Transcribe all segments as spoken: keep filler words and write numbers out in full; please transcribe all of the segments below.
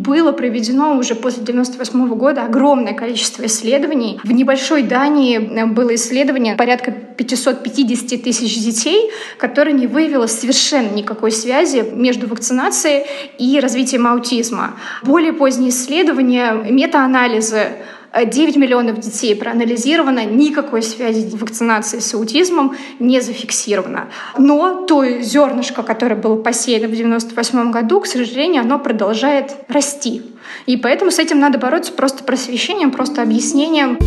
было проведено уже после девяносто восьмого года огромное количество исследований. В небольшой Дании было исследование порядка пятьсот пятьдесят тысяч детей, которое не выявило совершенно никакой связи между вакцинацией и развитием аутизма. Более поздние исследования, метаанализы, девять миллионов детей проанализировано, никакой связи вакцинации с аутизмом не зафиксировано. Но то зернышко, которое было посеяно в девяносто восьмом году, к сожалению, оно продолжает расти. И поэтому с этим надо бороться просто просвещением, просто объяснением.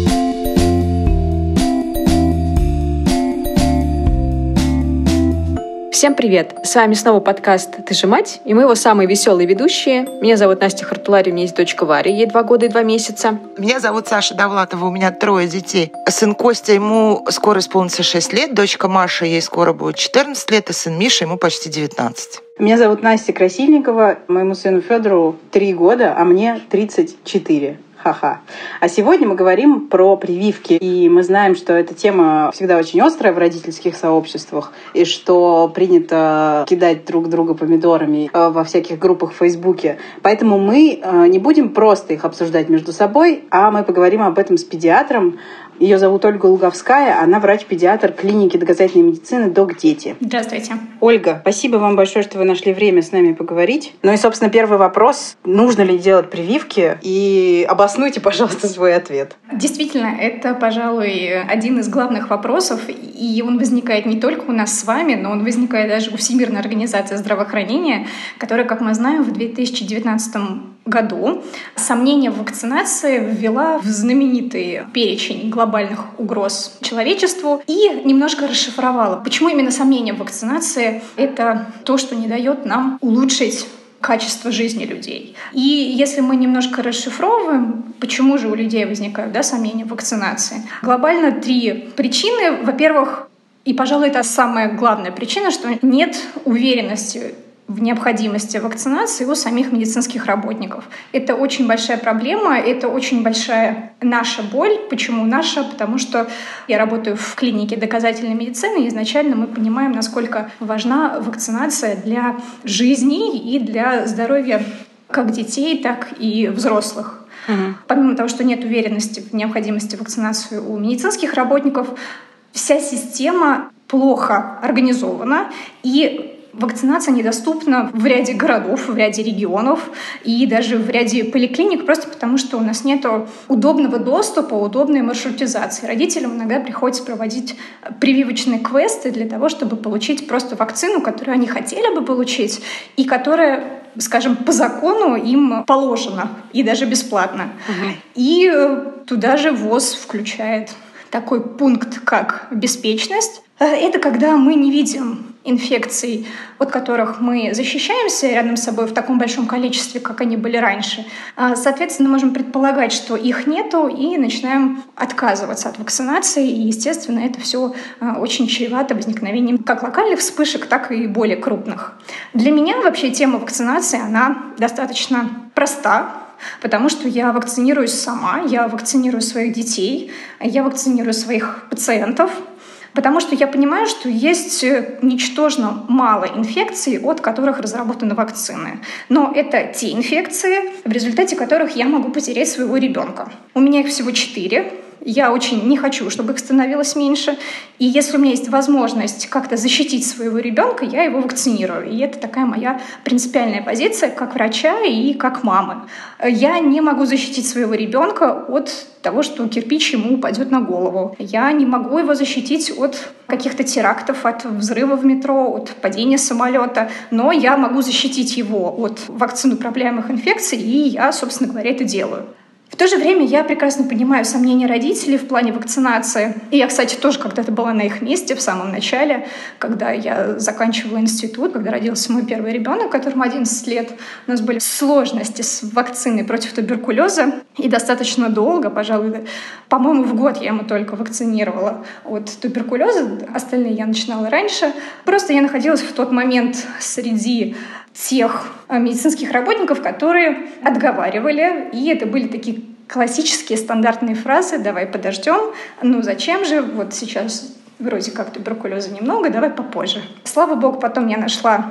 Всем привет! С вами снова подкаст «Ты же мать», и мы его самые веселые ведущие. Меня зовут Настя Хартулари, у меня есть дочка Варя, ей два года и два месяца. Меня зовут Саша Довлатова, у меня трое детей. Сын Костя, ему скоро исполнится шесть лет, дочка Маша, ей скоро будет четырнадцать лет, и сын Миша, ему почти девятнадцать. Меня зовут Настя Красильникова, моему сыну Федору три года, а мне тридцать четыре. Ха-ха. А сегодня мы говорим про прививки. И мы знаем, что эта тема всегда очень острая в родительских сообществах, и что принято кидать друг друга помидорами во всяких группах в Фейсбуке. Поэтому мы не будем просто их обсуждать между собой, а мы поговорим об этом с педиатром. Ее зовут Ольга Луговская, она врач-педиатр клиники доказательной медицины «Док-Дети». Здравствуйте. Ольга, спасибо вам большое, что вы нашли время с нами поговорить. Ну и, собственно, первый вопрос. Нужно ли делать прививки? И обоснуйте, пожалуйста, свой ответ. Действительно, это, пожалуй, один из главных вопросов, и он возникает не только у нас с вами, но он возникает даже у Всемирной организации здравоохранения, которая, как мы знаем, в две тысячи девятнадцатом году сомнения в вакцинации ввела в знаменитый перечень глобальных угроз человечеству и немножко расшифровала, почему именно сомнения в вакцинации — это то, что не дает нам улучшить качество жизни людей. И если мы немножко расшифровываем, почему же у людей возникают да, сомнения в вакцинации, глобально три причины. Во-первых, и, пожалуй, это самая главная причина, что нет уверенности в необходимости вакцинации у самих медицинских работников. Это очень большая проблема, это очень большая наша боль. Почему наша? Потому что я работаю в клинике доказательной медицины, и изначально мы понимаем, насколько важна вакцинация для жизни и для здоровья как детей, так и взрослых. Угу. Помимо того, что нет уверенности в необходимости вакцинации у медицинских работников, вся система плохо организована, и вакцинация недоступна в ряде городов, в ряде регионов и даже в ряде поликлиник, просто потому что у нас нет удобного доступа, удобной маршрутизации. Родителям иногда приходится проводить прививочные квесты для того, чтобы получить просто вакцину, которую они хотели бы получить и которая, скажем, по закону им положена, и даже бесплатно. Угу. И туда же ВОЗ включает такой пункт, как беспечность. Это когда мы не видим инфекций, от которых мы защищаемся рядом с собой в таком большом количестве, как они были раньше. Соответственно, можем предполагать, что их нету, и начинаем отказываться от вакцинации. И, естественно, это все очень чревато возникновением как локальных вспышек, так и более крупных. Для меня вообще тема вакцинации, она достаточно проста, потому что я вакцинируюсь сама, я вакцинирую своих детей, я вакцинирую своих пациентов, потому что я понимаю, что есть ничтожно мало инфекций, от которых разработаны вакцины. Но это те инфекции, в результате которых я могу потерять своего ребенка. У меня их всего четыре. Я очень не хочу, чтобы их становилось меньше. И если у меня есть возможность как-то защитить своего ребенка, я его вакцинирую. И это такая моя принципиальная позиция как врача и как мамы. Я не могу защитить своего ребенка от того, что кирпич ему упадет на голову. Я не могу его защитить от каких-то терактов, от взрыва в метро, от падения самолета. Но я могу защитить его от вакциноуправляемых инфекций, и я, собственно говоря, это делаю. В то же время я прекрасно понимаю сомнения родителей в плане вакцинации. И я, кстати, тоже когда-то была на их месте в самом начале, когда я заканчивала институт, когда родился мой первый ребенок, которому одиннадцать лет. У нас были сложности с вакциной против туберкулеза. И достаточно долго, пожалуй, по-моему, в год я ему только вакцинировала от туберкулеза. Остальные я начинала раньше. Просто я находилась в тот момент среди тех медицинских работников, которые отговаривали, и это были такие классические стандартные фразы: «Давай подождем», «Ну зачем же, вот сейчас вроде как туберкулеза немного, давай попозже». Слава богу, потом я нашла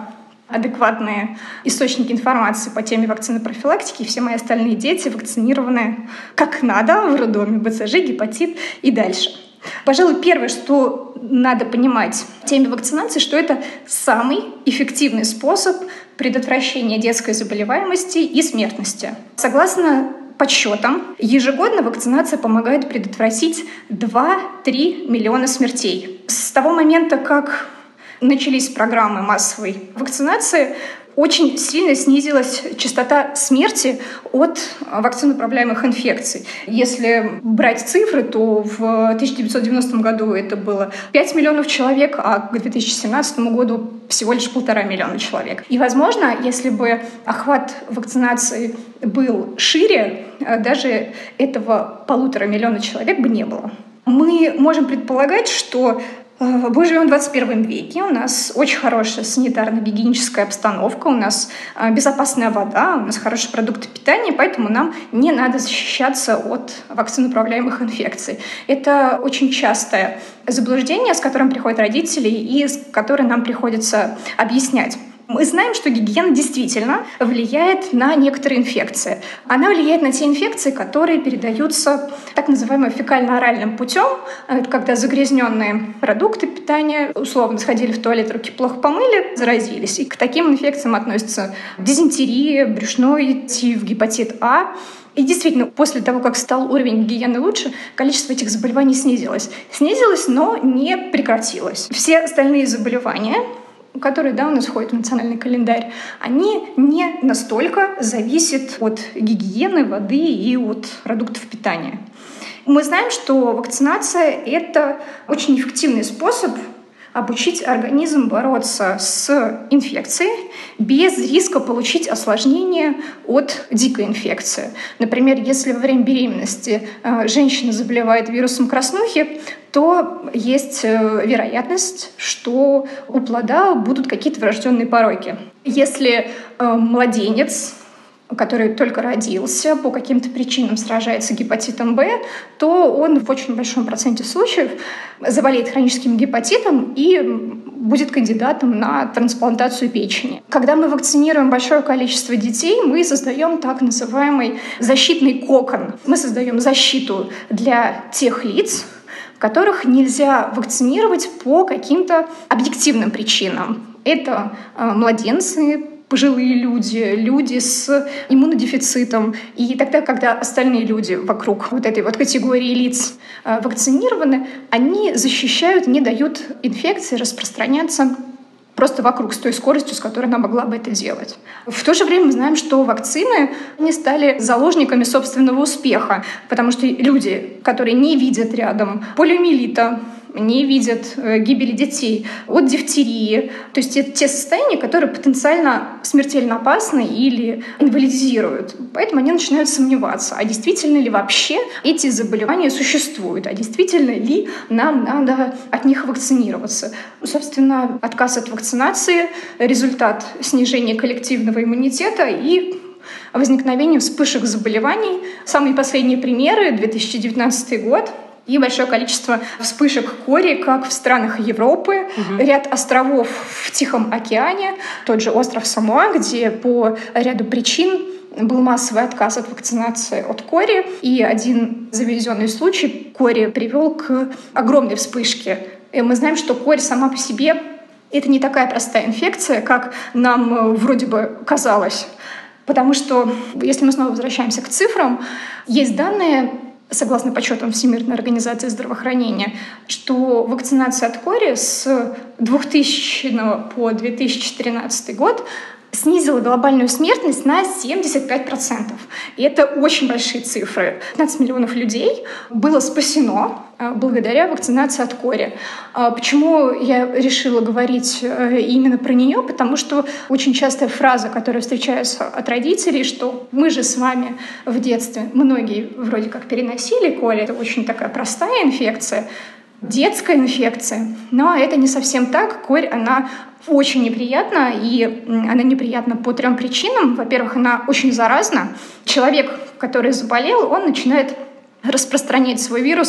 адекватные источники информации по теме вакцины профилактики, и все мои остальные дети вакцинированы как надо в роддоме, БЦЖ, гепатит и дальше. Пожалуй, первое, что надо понимать в теме вакцинации, что это самый эффективный способ предотвращения детской заболеваемости и смертности. Согласно подсчетам, ежегодно вакцинация помогает предотвратить два-три миллиона смертей. С того момента, как начались программы массовой вакцинации, очень сильно снизилась частота смерти от вакциноуправляемых инфекций. Если брать цифры, то в тысяча девятьсот девяностом году это было пять миллионов человек, а к две тысячи семнадцатому году всего лишь полтора миллиона человек. И, возможно, если бы охват вакцинации был шире, даже этого полутора миллиона человек бы не было. Мы можем предполагать, что мы живем в двадцать первом веке, у нас очень хорошая санитарно-гигиеническая обстановка, у нас безопасная вода, у нас хорошие продукты питания, поэтому нам не надо защищаться от вакциноуправляемых инфекций. Это очень частое заблуждение, с которым приходят родители и с которым нам приходится объяснять. Мы знаем, что гигиена действительно влияет на некоторые инфекции. Она влияет на те инфекции, которые передаются так называемым фекально-оральным путем. Это когда загрязненные продукты питания, условно, сходили в туалет, руки плохо помыли, заразились. И к таким инфекциям относятся дизентерия, брюшной тиф, гепатит А. И действительно, после того, как стал уровень гигиены лучше, количество этих заболеваний снизилось. Снизилось, но не прекратилось. Все остальные заболевания, которые, да, у нас входят в национальный календарь, они не настолько зависят от гигиены, воды и от продуктов питания. Мы знаем, что вакцинация — это очень эффективный способ обучить организм бороться с инфекцией без риска получить осложнения от дикой инфекции. Например, если во время беременности женщина заболевает вирусом краснухи, то есть вероятность, что у плода будут какие-то врожденные пороки. Если младенец, который только родился, по каким-то причинам сражается гепатитом Б, то он в очень большом проценте случаев заболеет хроническим гепатитом и будет кандидатом на трансплантацию печени. Когда мы вакцинируем большое количество детей, мы создаем так называемый защитный кокон. Мы создаем защиту для тех лиц, которых нельзя вакцинировать по каким-то объективным причинам. Это младенцы, пожилые люди, люди с иммунодефицитом. И тогда, когда остальные люди вокруг вот этой вот категории лиц вакцинированы, они защищают, не дают инфекции распространяться просто вокруг с той скоростью, с которой она могла бы это делать. В то же время мы знаем, что вакцины не стали заложниками собственного успеха, потому что люди, которые не видят рядом полиомиелита, не видят гибели детей от дифтерии. То есть это те состояния, которые потенциально смертельно опасны или инвалидизируют. Поэтому они начинают сомневаться, а действительно ли вообще эти заболевания существуют, а действительно ли нам надо от них вакцинироваться. Собственно, отказ от вакцинации — результат снижения коллективного иммунитета и возникновения вспышек заболеваний. Самые последние примеры — две тысячи девятнадцатый год. И большое количество вспышек кори как в странах Европы, угу. ряд островов в Тихом океане, тот же остров Самоа, где по ряду причин был массовый отказ от вакцинации от кори. И один завезенный случай кори привел к огромной вспышке. И мы знаем, что корь сама по себе — это не такая простая инфекция, как нам вроде бы казалось. Потому что, если мы снова возвращаемся к цифрам, есть данные, согласно подсчетам Всемирной организации здравоохранения, что вакцинация от кори с двухтысячного по две тысячи тринадцатый год снизила глобальную смертность на семьдесят пять процентов. И это очень большие цифры. пятнадцать миллионов людей было спасено благодаря вакцинации от кори. Почему я решила говорить именно про нее? Потому что очень частая фраза, которая встречается от родителей, что мы же с вами в детстве, многие вроде как переносили кори, это очень такая простая инфекция, детская инфекция, но это не совсем так. Корь, она очень неприятна, и она неприятна по трем причинам. Во-первых, она очень заразна. Человек, который заболел, он начинает распространять свой вирус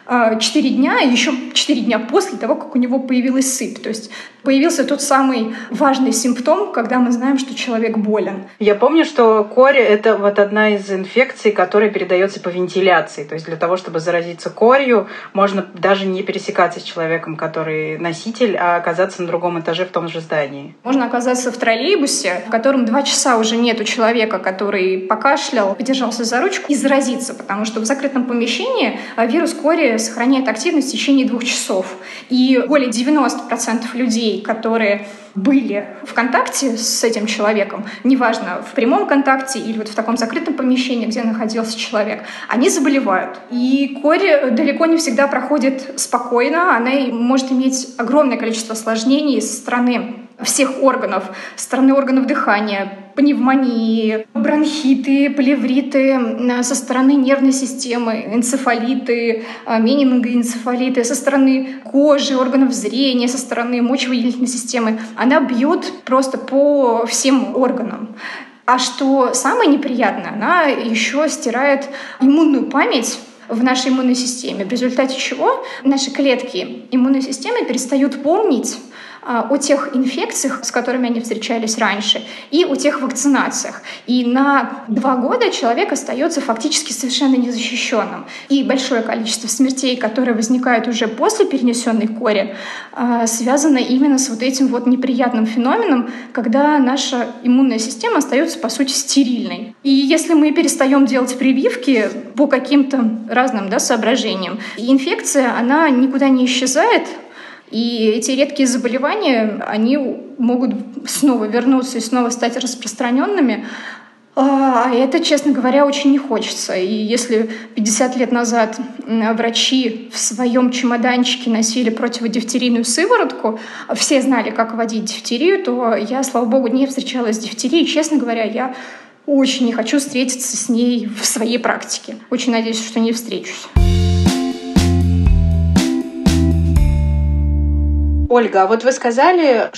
четыре дня, и еще четыре дня после того, как у него появилась сыпь. То есть появился тот самый важный симптом, когда мы знаем, что человек болен. Я помню, что корь — это вот одна из инфекций, которая передается по вентиляции. То есть для того, чтобы заразиться корью, можно даже не пересекаться с человеком, который носитель, а оказаться на другом этаже в том же здании. Можно оказаться в троллейбусе, в котором два часа уже нету человека, который покашлял, подержался за ручку, и заразиться, потому что в закрытом помещении вирус кори сохраняет активность в течение двух часов. И более девяносто процентов людей, которые были в контакте с этим человеком, неважно, в прямом контакте или вот в таком закрытом помещении, где находился человек, они заболевают. И корь далеко не всегда проходит спокойно, она может иметь огромное количество осложнений со стороны всех органов, со стороны органов дыхания, пневмонии, бронхиты, плевриты, со стороны нервной системы, энцефалиты, менингоэнцефалиты, со стороны кожи, органов зрения, со стороны мочевыделительной системы. Она бьет просто по всем органам. А что самое неприятное, она еще стирает иммунную память в нашей иммунной системе, в результате чего наши клетки иммунной системы перестают помнить о тех инфекциях, с которыми они встречались раньше, и о тех вакцинациях. И на два года человек остается фактически совершенно незащищенным. И большое количество смертей, которые возникают уже после перенесенной кори, связано именно с вот этим вот неприятным феноменом, когда наша иммунная система остается, по сути, стерильной. И если мы перестаем делать прививки по каким-то разным, да, соображениям, инфекция, она никуда не исчезает. И эти редкие заболевания, они могут снова вернуться и снова стать распространенными. А это, честно говоря, очень не хочется. И если пятьдесят лет назад врачи в своем чемоданчике носили противодифтерийную сыворотку, все знали, как вводить дифтерию, то я, слава богу, не встречалась с дифтерией. Честно говоря, я очень не хочу встретиться с ней в своей практике. Очень надеюсь, что не встречусь. Ольга, а вот вы сказали,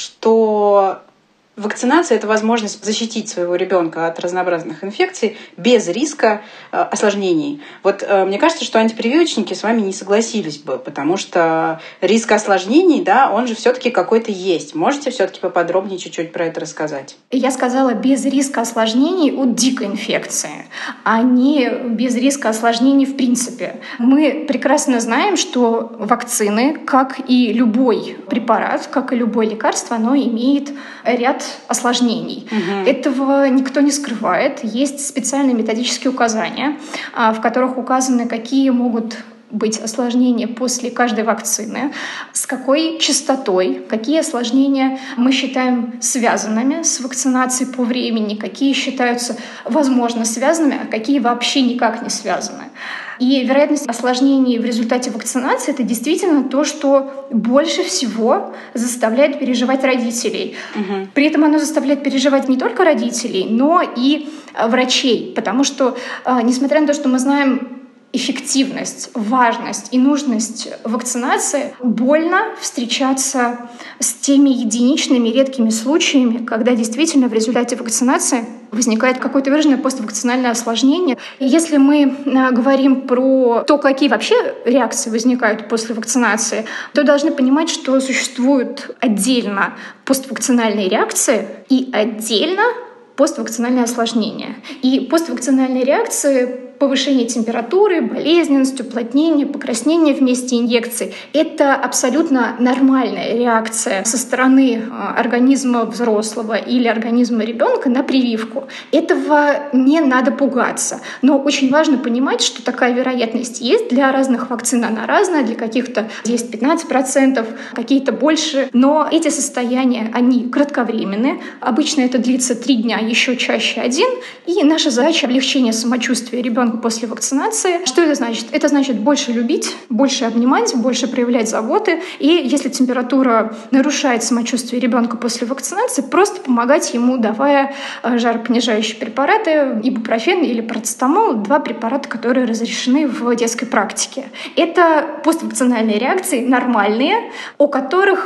что вакцинация — это возможность защитить своего ребенка от разнообразных инфекций без риска э, осложнений. Вот э, мне кажется, что антипрививочники с вами не согласились бы, потому что риск осложнений, да, он же все-таки какой-то есть. Можете все-таки поподробнее чуть-чуть про это рассказать? Я сказала без риска осложнений от дикой инфекции, а не без риска осложнений в принципе. Мы прекрасно знаем, что вакцины, как и любой препарат, как и любое лекарство, оно имеет ряд осложнений. Угу. Этого никто не скрывает. Есть специальные методические указания, в которых указаны, какие могут быть осложнения после каждой вакцины, с какой частотой, какие осложнения мы считаем связанными с вакцинацией по времени, какие считаются, возможно, связанными, а какие вообще никак не связаны. И вероятность осложнений в результате вакцинации — это действительно то, что больше всего заставляет переживать родителей. Угу. При этом оно заставляет переживать не только родителей, но и врачей, потому что, несмотря на то, что мы знаем эффективность, важность и нужность вакцинации, больно встречаться с теми единичными редкими случаями, когда действительно в результате вакцинации возникает какое-то выраженное поствакцинальное осложнение. И если мы говорим про то, какие вообще реакции возникают после вакцинации, то должны понимать, что существуют отдельно поствакцинальные реакции и отдельно поствакцинальные осложнения. И поствакцинальные реакции — повышение температуры, болезненность, уплотнение, покраснение в месте инъекции — это абсолютно нормальная реакция со стороны организма взрослого или организма ребенка на прививку. Этого не надо пугаться. Но очень важно понимать, что такая вероятность есть. Для разных вакцин она разная, для каких-то десять-пятнадцать процентов, какие-то больше. Но эти состояния, они кратковременные. Обычно это длится три дня, еще чаще один. И наша задача — облегчение самочувствия ребенка после вакцинации. Что это значит? Это значит больше любить, больше обнимать, больше проявлять заботы. И если температура нарушает самочувствие ребенка после вакцинации, просто помогать ему, давая жаропонижающие препараты, ибупрофен или парацетамол, два препарата, которые разрешены в детской практике. Это поствакцинальные реакции, нормальные, о которых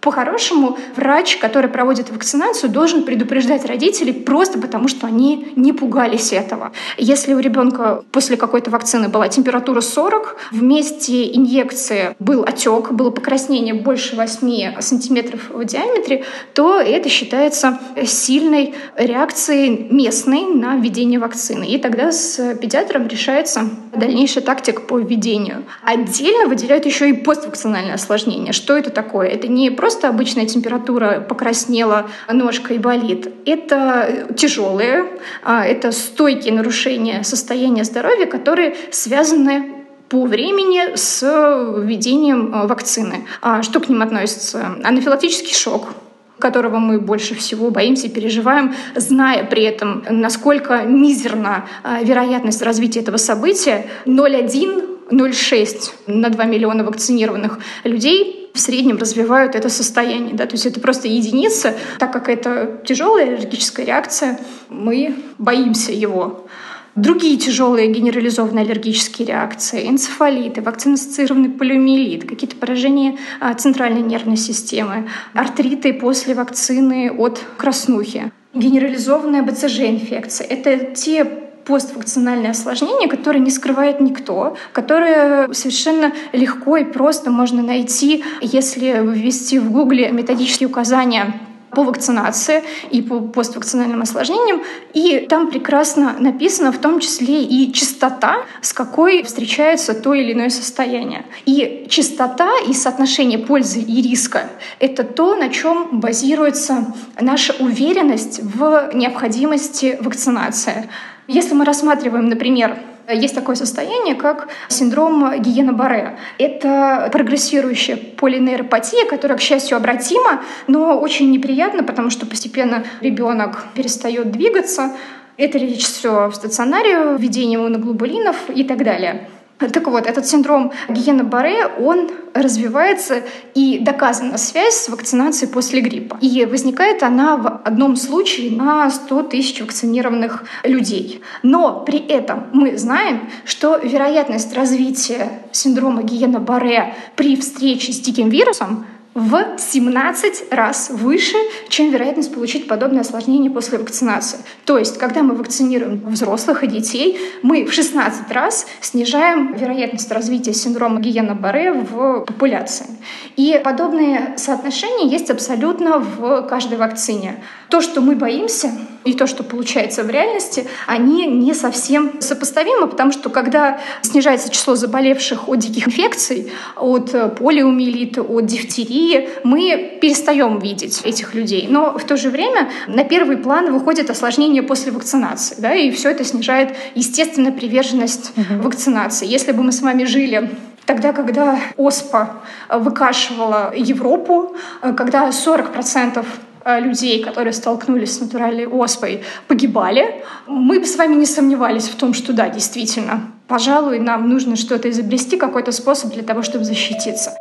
По-хорошему, врач, который проводит вакцинацию, должен предупреждать родителей просто потому, что они не пугались этого. Если у ребенка после какой-то вакцины была температура сорок, в месте инъекции был отек, было покраснение больше восьми сантиметров в диаметре, то это считается сильной реакцией местной на введение вакцины. И тогда с педиатром решается дальнейшая тактика по введению. Отдельно выделяют еще и поствакцинальное осложнение. Что это такое? Это не просто обычная температура, покраснела ножка и болит. Это тяжелые, это стойкие нарушения состояния здоровья, которые связаны по времени с введением вакцины. А что к ним относится? Анафилактический шок, которого мы больше всего боимся и переживаем, зная при этом, насколько мизерна вероятность развития этого события. ноль целых одна десятая - ноль целых шесть десятых на два миллиона вакцинированных людей в среднем развивают это состояние. Да? То есть это просто единица. Так как это тяжелая аллергическая реакция, мы боимся его. Другие тяжелые генерализованные аллергические реакции, энцефалиты, вакцино-ассоциированный полиомиелит, какие-то поражения центральной нервной системы, артриты после вакцины от краснухи, генерализованная бэ цэ жэ-инфекция. Это те поствакцинальные осложнения, которые не скрывает никто, которые совершенно легко и просто можно найти, если ввести в Гугле методические указания по вакцинации и по поствакцинальным осложнениям, и там прекрасно написано в том числе и частота, с какой встречается то или иное состояние. И частота и соотношение пользы и риска — это то, на чем базируется наша уверенность в необходимости вакцинации. Если мы рассматриваем, например, есть такое состояние, как синдром Гиена-Барре. Это прогрессирующая полинейропатия, которая, к счастью, обратима, но очень неприятно, потому что постепенно ребенок перестает двигаться. Это лечится все в стационаре, введением иммуноглобулинов и так далее. Так вот, этот синдром Гиена-Барре, он развивается, и доказана связь с вакцинацией после гриппа. И возникает она в одном случае на сто тысяч вакцинированных людей. Но при этом мы знаем, что вероятность развития синдрома Гиена-Барре при встрече с диким вирусом в семнадцать раз выше, чем вероятность получить подобное осложнение после вакцинации. То есть, когда мы вакцинируем взрослых и детей, мы в шестнадцать раз снижаем вероятность развития синдрома Гиена-Барре в популяции. И подобные соотношения есть абсолютно в каждой вакцине. То, что мы боимся, и то, что получается в реальности, они не совсем сопоставимы, потому что когда снижается число заболевших от диких инфекций, от полиомиелита, от дифтерии, мы перестаем видеть этих людей. Но в то же время на первый план выходит осложнение после вакцинации, да, и все это снижает, естественно, приверженность mm-hmm. вакцинации. Если бы мы с вами жили тогда, когда оспа выкашивала Европу, когда сорок процентов людей, которые столкнулись с натуральной оспой, погибали, мы бы с вами не сомневались в том, что да, действительно, пожалуй, нам нужно что-то изобрести, какой-то способ для того, чтобы защититься.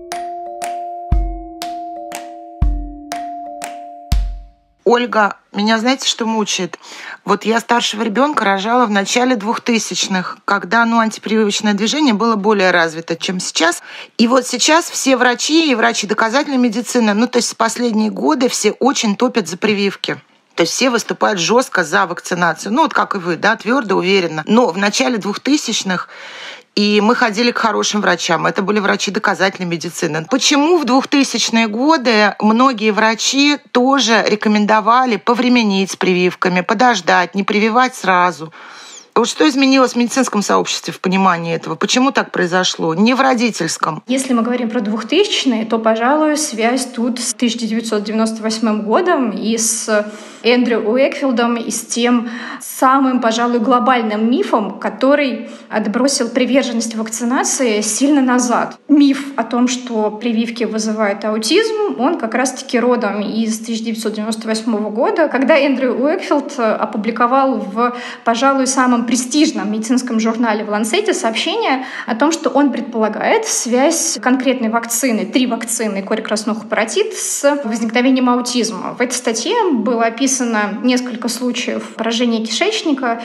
Ольга, меня знаете, что мучает? Вот я старшего ребенка рожала в начале двухтысячных, когда ну, антипрививочное движение было более развито, чем сейчас. И вот сейчас все врачи и врачи доказательной медицины, ну то есть последние годы все очень топят за прививки. То есть все выступают жестко за вакцинацию. Ну вот как и вы, да, твердо, уверенно. Но в начале двухтысячных и мы ходили к хорошим врачам. Это были врачи доказательной медицины. Почему в двухтысячные годы многие врачи тоже рекомендовали повременить с прививками, подождать, не прививать сразу? Вот что изменилось в медицинском сообществе в понимании этого? Почему так произошло? Не в родительском. Если мы говорим про двухтысячные, то, пожалуй, связь тут с тысяча девятьсот девяносто восьмым годом и с Эндрю Уэкфилдом, и с тем самым, пожалуй, глобальным мифом, который отбросил приверженность вакцинации сильно назад. Миф о том, что прививки вызывают аутизм, он как раз-таки родом из тысяча девятьсот девяносто восьмого года, когда Эндрю Уэкфилд опубликовал в, пожалуй, самом престижном медицинском журнале в Lancet сообщение о том, что он предполагает связь конкретной вакцины, три вакцины кори краснуха паротит, с возникновением аутизма. В этой статье было описано описано несколько случаев поражения кишечника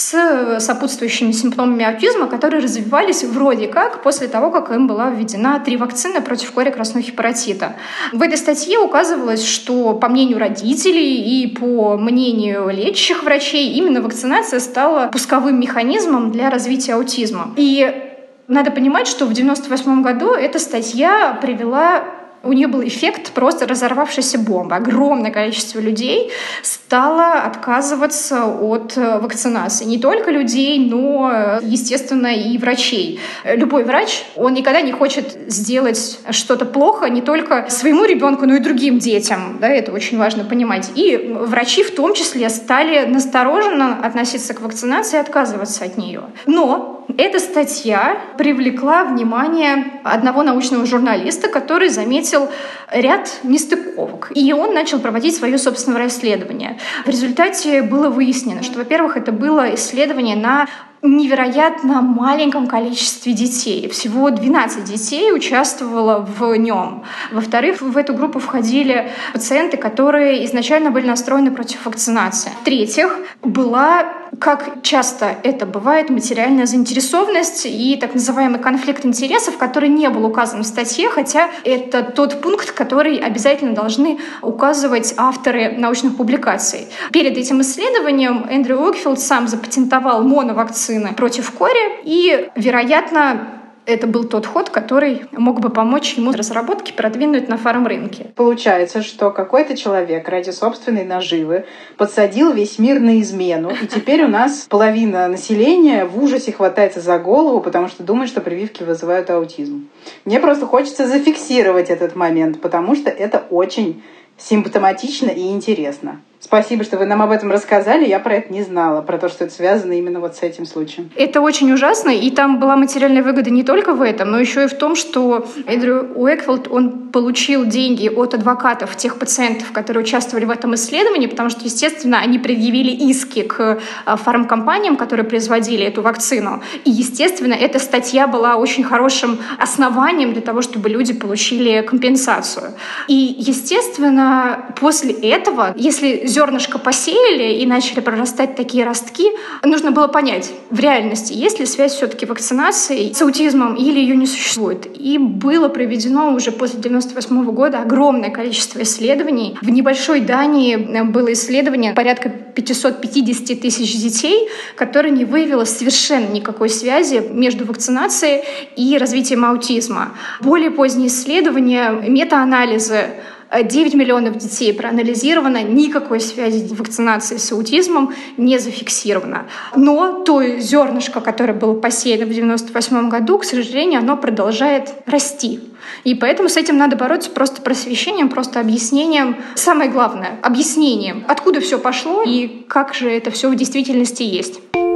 с сопутствующими симптомами аутизма, которые развивались вроде как после того, как им была введена три вакцины против кори красного хепатита. В этой статье указывалось, что по мнению родителей и по мнению лечащих врачей именно вакцинация стала пусковым механизмом для развития аутизма. И надо понимать, что в девяносто восьмом году эта статья привела... У нее был эффект просто разорвавшейся бомбы. Огромное количество людей стало отказываться от вакцинации. Не только людей, но, естественно, и врачей. Любой врач, он никогда не хочет сделать что-то плохо не только своему ребенку, но и другим детям. Да, это очень важно понимать. И врачи в том числе стали настороженно относиться к вакцинации и отказываться от нее. Но эта статья привлекла внимание одного научного журналиста, который заметил ряд нестыковок. И он начал проводить свое собственное расследование. В результате было выяснено, что, во-первых, это было исследование на невероятно маленьком количестве детей. Всего двенадцать детей участвовало в нем. Во-вторых, в эту группу входили пациенты, которые изначально были настроены против вакцинации. В-третьих, была, как часто это бывает, материальная заинтересованность и так называемый конфликт интересов, который не был указан в статье, хотя это тот пункт, который обязательно должны указывать авторы научных публикаций. Перед этим исследованием Эндрю Уэкфилд сам запатентовал моновакцины против кори, и, вероятно, это был тот ход, который мог бы помочь ему разработке продвинуть на фарм-рынке. Получается, что какой-то человек ради собственной наживы подсадил весь мир на измену, и теперь у нас половина населения в ужасе хватается за голову, потому что думает, что прививки вызывают аутизм. Мне просто хочется зафиксировать этот момент, потому что это очень симптоматично и интересно. Спасибо, что вы нам об этом рассказали. Я про это не знала, про то, что это связано именно вот с этим случаем. Это очень ужасно, и там была материальная выгода не только в этом, но еще и в том, что Эндрю Уэкфилд, он получил деньги от адвокатов тех пациентов, которые участвовали в этом исследовании, потому что, естественно, они предъявили иски к фармкомпаниям, которые производили эту вакцину. И, естественно, эта статья была очень хорошим основанием для того, чтобы люди получили компенсацию. И, естественно, после этого, если зернышко посеяли и начали прорастать такие ростки, нужно было понять, в реальности есть ли связь все-таки вакцинации с аутизмом или ее не существует. И было проведено уже после девяносто восьмого года огромное количество исследований. В небольшой Дании было исследование порядка пятьсот пятьдесят тысяч детей, которое не выявило совершенно никакой связи между вакцинацией и развитием аутизма. Более поздние исследования, метаанализы, девять миллионов детей проанализировано, никакой связи вакцинации с аутизмом не зафиксировано. Но то зернышко, которое было посеяно в девяносто восьмом году, к сожалению, оно продолжает расти. И поэтому с этим надо бороться просто просвещением, просто объяснением. Самое главное — объяснением, откуда все пошло и как же это все в действительности есть.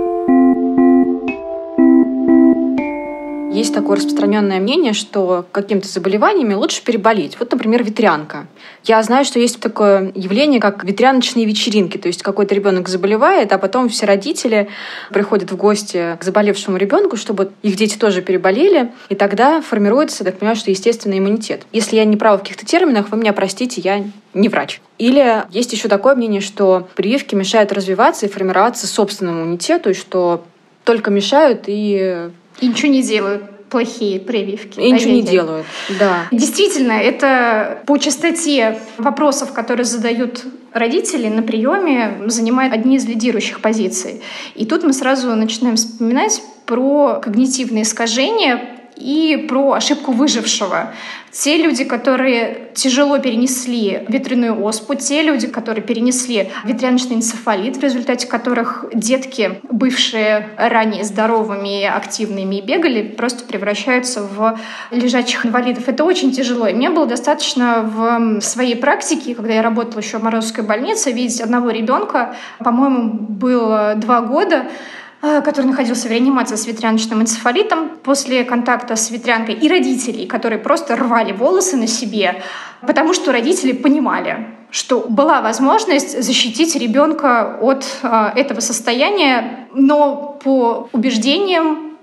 Есть такое распространенное мнение, что какими-то заболеваниями лучше переболеть. Вот, например, ветрянка. Я знаю, что есть такое явление, как ветряночные вечеринки. То есть какой-то ребенок заболевает, а потом все родители приходят в гости к заболевшему ребенку, чтобы их дети тоже переболели. И тогда формируется, так понимаю, что естественный иммунитет. Если я не права в каких-то терминах, вы меня простите, я не врач. Или есть еще такое мнение, что прививки мешают развиваться и формироваться собственному иммунитету, и что только мешают и... И ничего не делают. Плохие прививки. И ничего не делают, да. Действительно, это по частоте вопросов, которые задают родители на приеме, занимает одни из лидирующих позиций. И тут мы сразу начинаем вспоминать про когнитивные искажения и про ошибку выжившего. Те люди, которые тяжело перенесли ветряную оспу, те люди, которые перенесли ветряночный энцефалит, в результате которых детки, бывшие ранее здоровыми, активными и бегали, просто превращаются в лежачих инвалидов. Это очень тяжело. И мне было достаточно в своей практике, когда я работала еще в Морозовской больнице, видеть одного ребенка, по-моему, было два года, который находился в реанимации с ветряночным энцефалитом после контакта с ветрянкой, и родителей, которые просто рвали волосы на себе, потому что родители понимали, что была возможность защитить ребенка от э, этого состояния, но по убеждениям,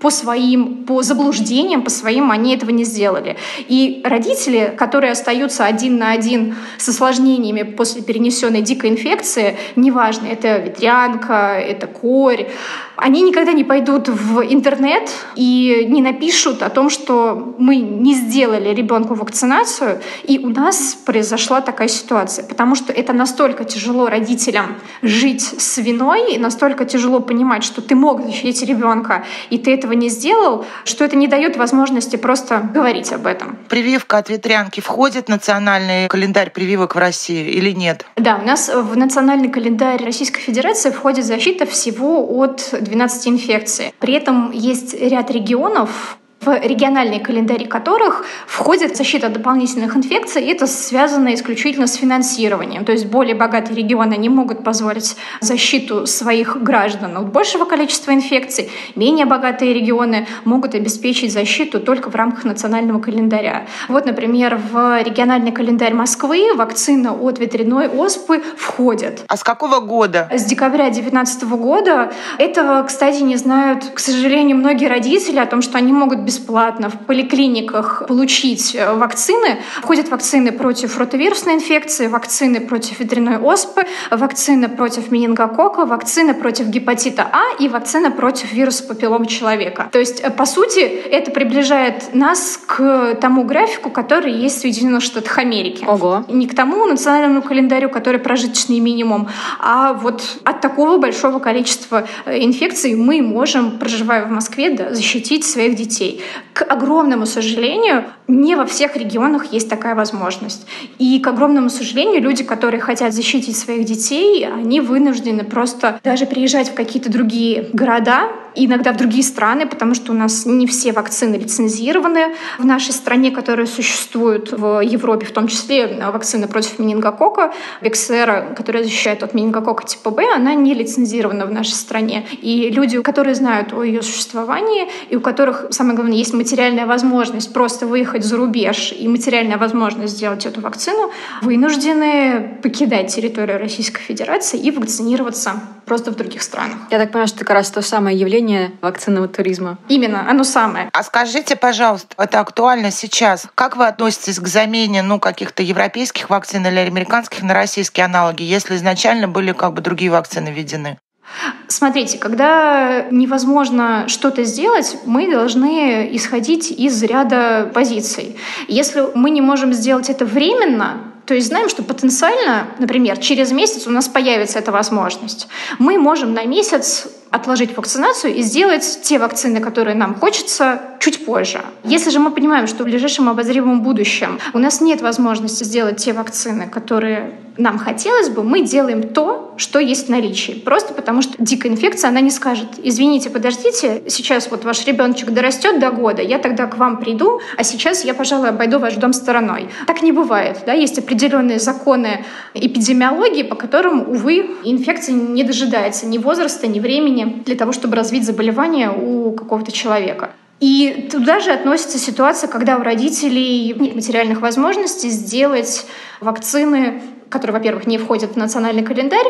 по своим, по заблуждениям, по своим они этого не сделали. И родители, которые остаются один на один с осложнениями после перенесенной дикой инфекции, неважно, это ветрянка, это корь, они никогда не пойдут в интернет и не напишут о том, что мы не сделали ребенку вакцинацию, и у нас произошла такая ситуация. Потому что это настолько тяжело родителям жить с виной, и настолько тяжело понимать, что ты мог защитить ребенка, и ты этого не сделал, что это не дает возможности просто говорить об этом. Прививка от ветрянки входит в национальный календарь прививок в России или нет? Да, у нас в национальный календарь Российской Федерации входит защита всего от двенадцати инфекций. При этом есть ряд регионов, в региональные календари которых входит защита от дополнительных инфекций, и это связано исключительно с финансированием. То есть более богатые регионы не могут позволить защиту своих граждан от большего количества инфекций, менее богатые регионы могут обеспечить защиту только в рамках национального календаря. Вот, например, в региональный календарь Москвы вакцина от ветряной оспы входит. А с какого года? С декабря две тысячи девятнадцатого года. Этого, кстати, не знают, к сожалению, многие родители о том, что они могут без бесплатно в поликлиниках получить вакцины. Входят вакцины против ротовирусной инфекции, вакцины против ветряной оспы, вакцины против менингококка, вакцины против гепатита А и вакцина против вируса папилломы человека. То есть, по сути, это приближает нас к тому графику, который есть в Соединенных Штатах Америки. Ого. Не к тому национальному календарю, который прожиточный минимум, а вот от такого большого количества инфекций мы можем, проживая в Москве, да, защитить своих детей. К огромному сожалению, не во всех регионах есть такая возможность. И, к огромному сожалению, люди, которые хотят защитить своих детей, они вынуждены просто даже приезжать в какие-то другие города, иногда в другие страны, потому что у нас не все вакцины лицензированы в нашей стране, которые существуют в Европе, в том числе вакцина против менингококка, Бексера, которая защищает от менингококка типа Б, она не лицензирована в нашей стране. И люди, которые знают о ее существовании, и у которых, самое главное, есть материальная возможность просто выехать за рубеж и материальная возможность сделать эту вакцину, вынуждены покидать территорию Российской Федерации и вакцинироваться просто в других странах. Я так понимаю, что это как раз то самое явление вакцинного туризма. Именно, оно самое. А скажите, пожалуйста, это актуально сейчас. Как вы относитесь к замене ну, каких-то европейских вакцин или американских на российские аналоги, если изначально были как бы другие вакцины введены? Смотрите, когда невозможно что-то сделать, мы должны исходить из ряда позиций. Если мы не можем сделать это временно, то есть знаем, что потенциально, например, через месяц у нас появится эта возможность, мы можем на месяц отложить вакцинацию и сделать те вакцины, которые нам хочется, чуть позже. Если же мы понимаем, что в ближайшем обозримом будущем у нас нет возможности сделать те вакцины, которые нам хотелось бы, мы делаем то, что есть в наличии. Просто потому что дикая инфекция, она не скажет: извините, подождите, сейчас вот ваш ребеночек дорастет до года, я тогда к вам приду, а сейчас я, пожалуй, обойду ваш дом стороной. Так не бывает. Да? Есть определенные законы эпидемиологии, по которым, увы, инфекция не дожидается ни возраста, ни времени для того, чтобы развить заболевание у какого-то человека. И туда же относится ситуация, когда у родителей нет материальных возможностей сделать вакцины, которые, во-первых, не входят в национальный календарь,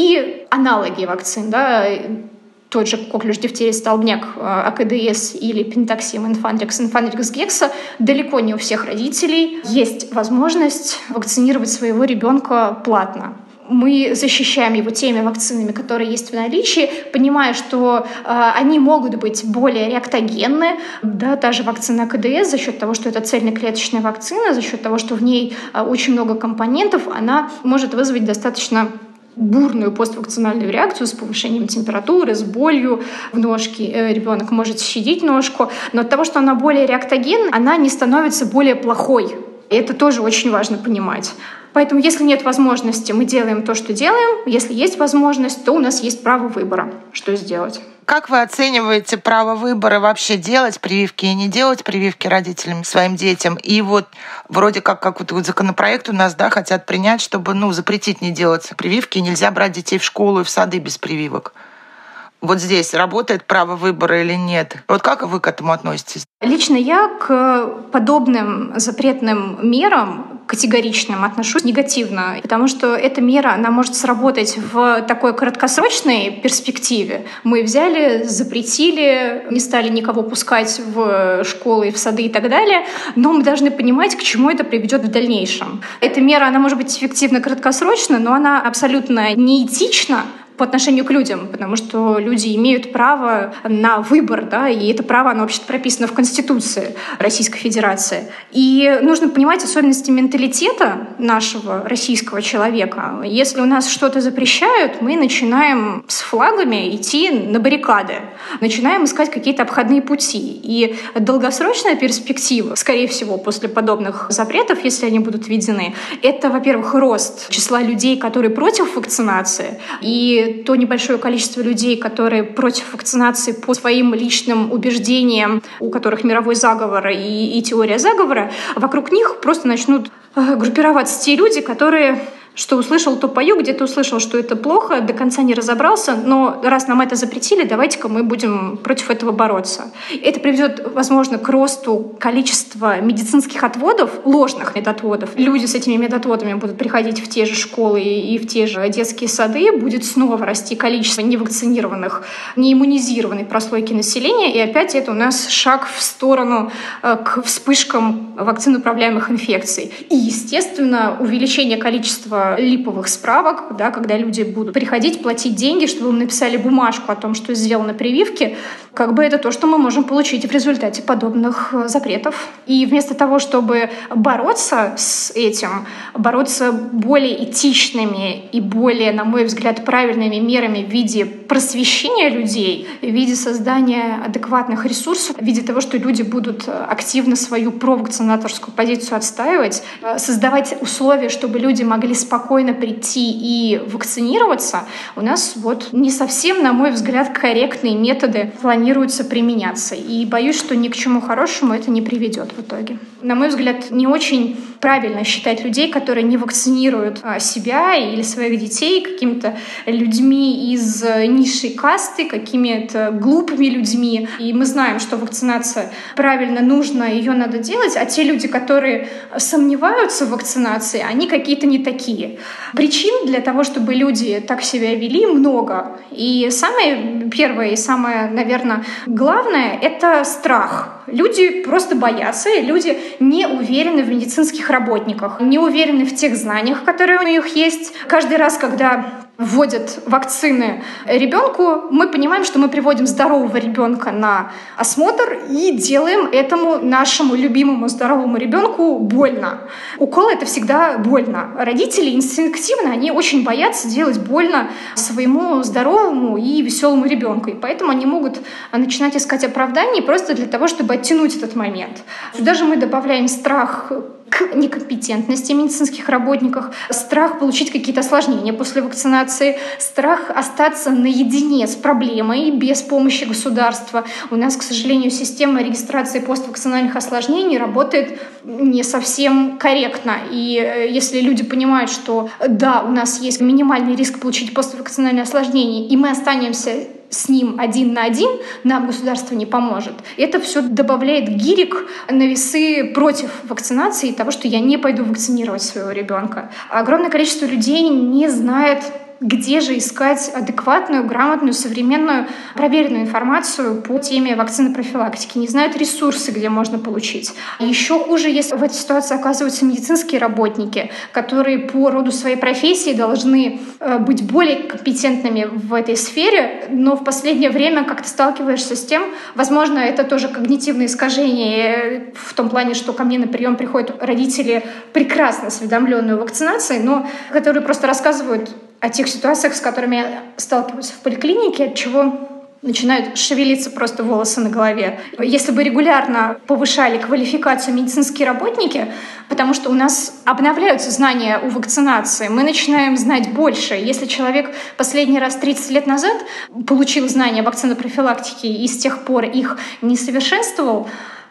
и аналоги вакцин, да, тот же коклюш, дифтерия, столбняк, АКДС или пентаксим, инфандрикс, инфандрикс гекса, далеко не у всех родителей есть возможность вакцинировать своего ребенка платно. Мы защищаем его теми вакцинами, которые есть в наличии, понимая, что э, они могут быть более реактогенны. Да, та же вакцина КДС, за счет того, что это цельноклеточная вакцина, за счет того, что в ней э, очень много компонентов, она может вызвать достаточно бурную поствакцинальную реакцию с повышением температуры, с болью в ножке. Ребенок может щадить ножку, но от того, что она более реактогенна, она не становится более плохой. И это тоже очень важно понимать. Поэтому, если нет возможности, мы делаем то, что делаем. Если есть возможность, то у нас есть право выбора, что сделать. Как вы оцениваете право выбора вообще делать прививки и не делать прививки родителям, своим детям? И вот вроде как, как вот законопроект у нас, да, хотят принять, чтобы ну, запретить не делать прививки, нельзя брать детей в школу и в сады без прививок. вот здесь работает право выбора или нет? Вот как вы к этому относитесь? Лично я к подобным запретным мерам категоричным отношусь негативно, потому что эта мера, она может сработать в такой краткосрочной перспективе. Мы взяли, запретили, не стали никого пускать в школы, в сады и так далее, но мы должны понимать, к чему это приведет в дальнейшем. Эта мера, она может быть эффективна краткосрочно, но она абсолютно неэтична по отношению к людям, потому что люди имеют право на выбор, да, и это право, оно вообще-то прописано в Конституции Российской Федерации. И нужно понимать особенности менталитета нашего российского человека. Если у нас что-то запрещают, мы начинаем с флагами идти на баррикады, начинаем искать какие-то обходные пути. И долгосрочная перспектива, скорее всего, после подобных запретов, если они будут введены, это, во-первых, рост числа людей, которые против вакцинации, и то небольшое количество людей, которые против вакцинации по своим личным убеждениям, у которых мировой заговор и, и теория заговора, вокруг них просто начнут э, группироваться те люди, которые что услышал, то пою, где-то услышал, что это плохо, до конца не разобрался, но раз нам это запретили, давайте-ка мы будем против этого бороться. Это приведет, возможно, к росту количества медицинских отводов, ложных медотводов. Люди с этими медотводами будут приходить в те же школы и в те же детские сады, будет снова расти количество невакцинированных, неиммунизированной прослойки населения, и опять это у нас шаг в сторону к вспышкам вакциноуправляемых инфекций. И, естественно, увеличение количества липовых справок, да, когда люди будут приходить, платить деньги, чтобы им написали бумажку о том, что сделано прививки, как бы это то, что мы можем получить в результате подобных запретов. И вместо того, чтобы бороться с этим, бороться более этичными и более, на мой взгляд, правильными мерами в виде просвещения людей, в виде создания адекватных ресурсов, в виде того, что люди будут активно свою провакцинаторскую позицию отстаивать, создавать условия, чтобы люди могли спокойно прийти и вакцинироваться, у нас вот не совсем, на мой взгляд, корректные методы планируются применяться. И боюсь, что ни к чему хорошему это не приведет в итоге. На мой взгляд, не очень правильно считать людей, которые не вакцинируют себя или своих детей, какими-то людьми из низшей касты, какими-то глупыми людьми. И мы знаем, что вакцинация правильно, нужно, ее надо делать, а те люди, которые сомневаются в вакцинации, они какие-то не такие. Причин для того, чтобы люди так себя вели, много. И самое первое и самое, наверное, главное — это страх. Люди просто боятся, и люди не уверены в медицинских работниках, не уверены в тех знаниях, которые у них есть. Каждый раз, когда вводят вакцины ребенку, мы понимаем, что мы приводим здорового ребенка на осмотр и делаем этому нашему любимому здоровому ребенку больно. Укол — это всегда больно. Родители инстинктивно, они очень боятся делать больно своему здоровому и веселому ребенку. И поэтому они могут начинать искать оправдания просто для того, чтобы оттянуть этот момент. Сюда же мы добавляем страх к некомпетентности медицинских работников, страх получить какие-то осложнения после вакцинации, страх остаться наедине с проблемой без помощи государства. У нас, к сожалению, система регистрации поствакцинальных осложнений работает не совсем корректно. И если люди понимают, что да, у нас есть минимальный риск получить поствакцинальные осложнения, и мы останемся с ним один на один, нам государство не поможет. Это все добавляет гирек на весы против вакцинации и того, что я не пойду вакцинировать своего ребенка. Огромное количество людей не знает, где же искать адекватную, грамотную, современную, проверенную информацию по теме вакцинопрофилактики. Не знают ресурсы, где можно получить. Еще хуже, если в этой ситуации оказываются медицинские работники, которые по роду своей профессии должны быть более компетентными в этой сфере, но в последнее время как-то сталкиваешься с тем, возможно, это тоже когнитивное искажение в том плане, что ко мне на прием приходят родители, прекрасно осведомленные о вакцинации, но которые просто рассказывают о тех ситуациях, с которыми я сталкиваюсь в поликлинике, от чего начинают шевелиться просто волосы на голове. Если бы регулярно повышали квалификацию медицинские работники, потому что у нас обновляются знания о вакцинации, мы начинаем знать больше. Если человек последний раз тридцать лет назад получил знания о вакцинопрофилактике и с тех пор их не совершенствовал,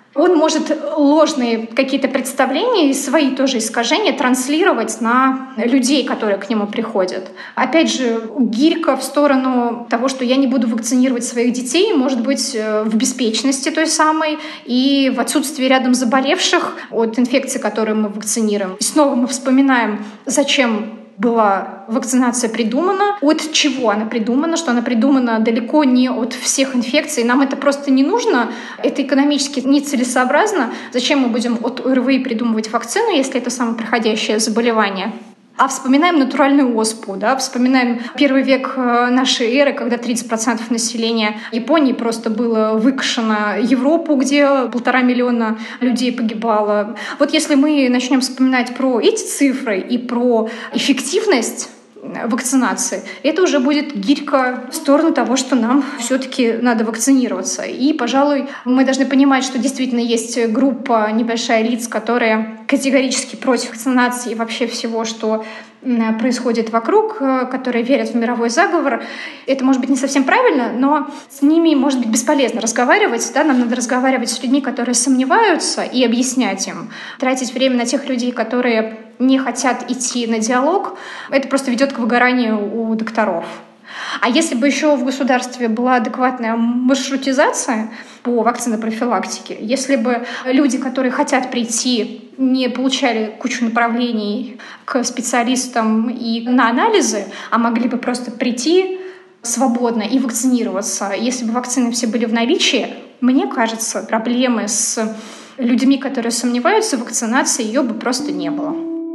Он может ложные какие-то представления и свои тоже искажения транслировать на людей, которые к нему приходят. Опять же, гирька в сторону того, что я не буду вакцинировать своих детей, может быть в беспечности той самой и в отсутствии рядом заболевших от инфекции, которую мы вакцинируем. И снова мы вспоминаем, зачем была вакцинация придумана, от чего она придумана, что она придумана далеко не от всех инфекций. Нам это просто не нужно, это экономически нецелесообразно. Зачем мы будем от ОРВИ придумывать вакцину, если это самое проходящее заболевание? А вспоминаем натуральную оспу, да, вспоминаем первый век нашей эры, когда тридцать процентов населения Японии просто было выкашено, Европу, где полтора миллиона людей погибало. Вот если мы начнем вспоминать про эти цифры и про эффективность вакцинации, это уже будет гирька в сторону того, что нам все-таки надо вакцинироваться. И, пожалуй, мы должны понимать, что действительно есть группа небольшая лиц, которые категорически против вакцинации и вообще всего, что происходит вокруг, которые верят в мировой заговор. Это может быть не совсем правильно, но с ними может быть бесполезно разговаривать. Да? Нам надо разговаривать с людьми, которые сомневаются, и объяснять им. Тратить время на тех людей, которые не хотят идти на диалог, это просто ведет к выгоранию у докторов. А если бы еще в государстве была адекватная маршрутизация по вакцинопрофилактике, если бы люди, которые хотят прийти, не получали кучу направлений к специалистам и на анализы, а могли бы просто прийти свободно и вакцинироваться, если бы вакцины все были в наличии, мне кажется, проблемы с людьми, которые сомневаются в вакцинации, ее бы просто не было.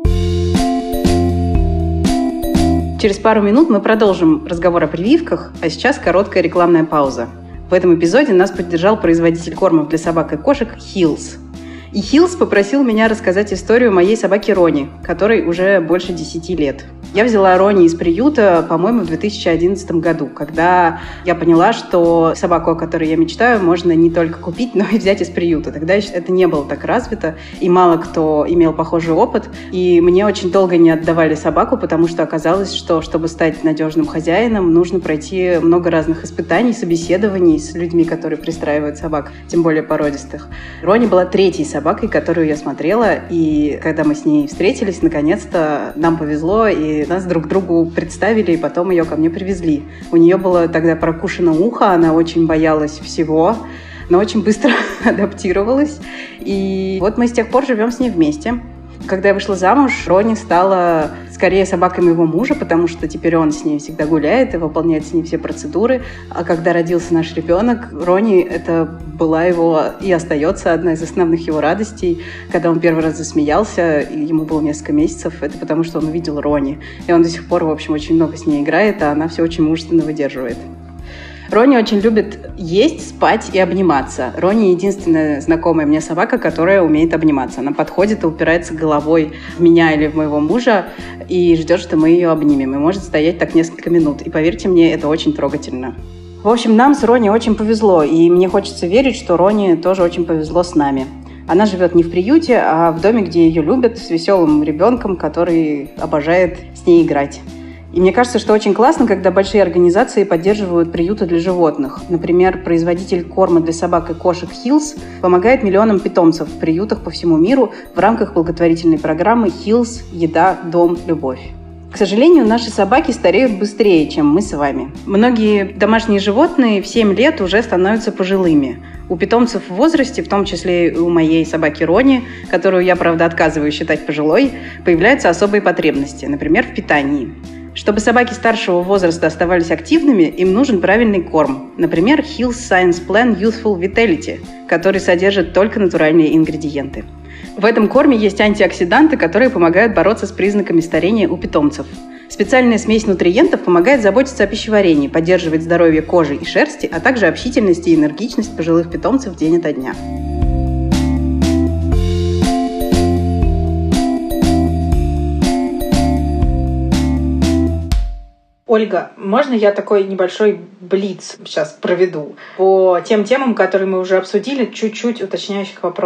Через пару минут мы продолжим разговор о прививках, а сейчас короткая рекламная пауза. В этом эпизоде нас поддержал производитель кормов для собак и кошек Хиллс. И Хиллс попросил меня рассказать историю моей собаки Рони, которой уже больше десяти лет. Я взяла Рони из приюта, по-моему, в две тысячи одиннадцатом году, когда я поняла, что собаку, о которой я мечтаю, можно не только купить, но и взять из приюта. Тогда еще это не было так развито, и мало кто имел похожий опыт. И мне очень долго не отдавали собаку, потому что оказалось, что, чтобы стать надежным хозяином, нужно пройти много разных испытаний, собеседований с людьми, которые пристраивают собак, тем более породистых. Рони была третьей собакой, которую я смотрела, и когда мы с ней встретились, наконец-то нам повезло, и нас друг другу представили, и потом ее ко мне привезли. У нее было тогда прокушено ухо, она очень боялась всего, но очень быстро адаптировалась. И вот мы с тех пор живем с ней вместе. Когда я вышла замуж, Рони стала скорее собакой моего мужа, потому что теперь он с ней всегда гуляет и выполняет с ней все процедуры. А когда родился наш ребенок, Рони — это была его и остается одна из основных его радостей. Когда он первый раз засмеялся, и ему было несколько месяцев, это потому что он увидел Рони. И он до сих пор, в общем, очень много с ней играет, а она все очень мужественно выдерживает. Рони очень любит есть, спать и обниматься. Рони — единственная знакомая мне собака, которая умеет обниматься. Она подходит и упирается головой в меня или в моего мужа и ждет, что мы ее обнимем. И может стоять так несколько минут. И поверьте мне, это очень трогательно. В общем, нам с Рони очень повезло. И мне хочется верить, что Рони тоже очень повезло с нами. Она живет не в приюте, а в доме, где ее любят, с веселым ребенком, который обожает с ней играть. И мне кажется, что очень классно, когда большие организации поддерживают приюты для животных. Например, производитель корма для собак и кошек Хиллс помогает миллионам питомцев в приютах по всему миру в рамках благотворительной программы «Хиллс. Еда. Дом. Любовь». К сожалению, наши собаки стареют быстрее, чем мы с вами. Многие домашние животные в семь лет уже становятся пожилыми. У питомцев в возрасте, в том числе и у моей собаки Рони, которую я, правда, отказываю считать пожилой, появляются особые потребности, например, в питании. Чтобы собаки старшего возраста оставались активными, им нужен правильный корм. Например, Hill's Science Plan Youthful Vitality, который содержит только натуральные ингредиенты. В этом корме есть антиоксиданты, которые помогают бороться с признаками старения у питомцев. Специальная смесь нутриентов помогает заботиться о пищеварении, поддерживать здоровье кожи и шерсти, а также общительность и энергичность пожилых питомцев день ото дня. Ольга, можно я такой небольшой блиц сейчас проведу по тем темам, которые мы уже обсудили, чуть-чуть уточняющих вопросов?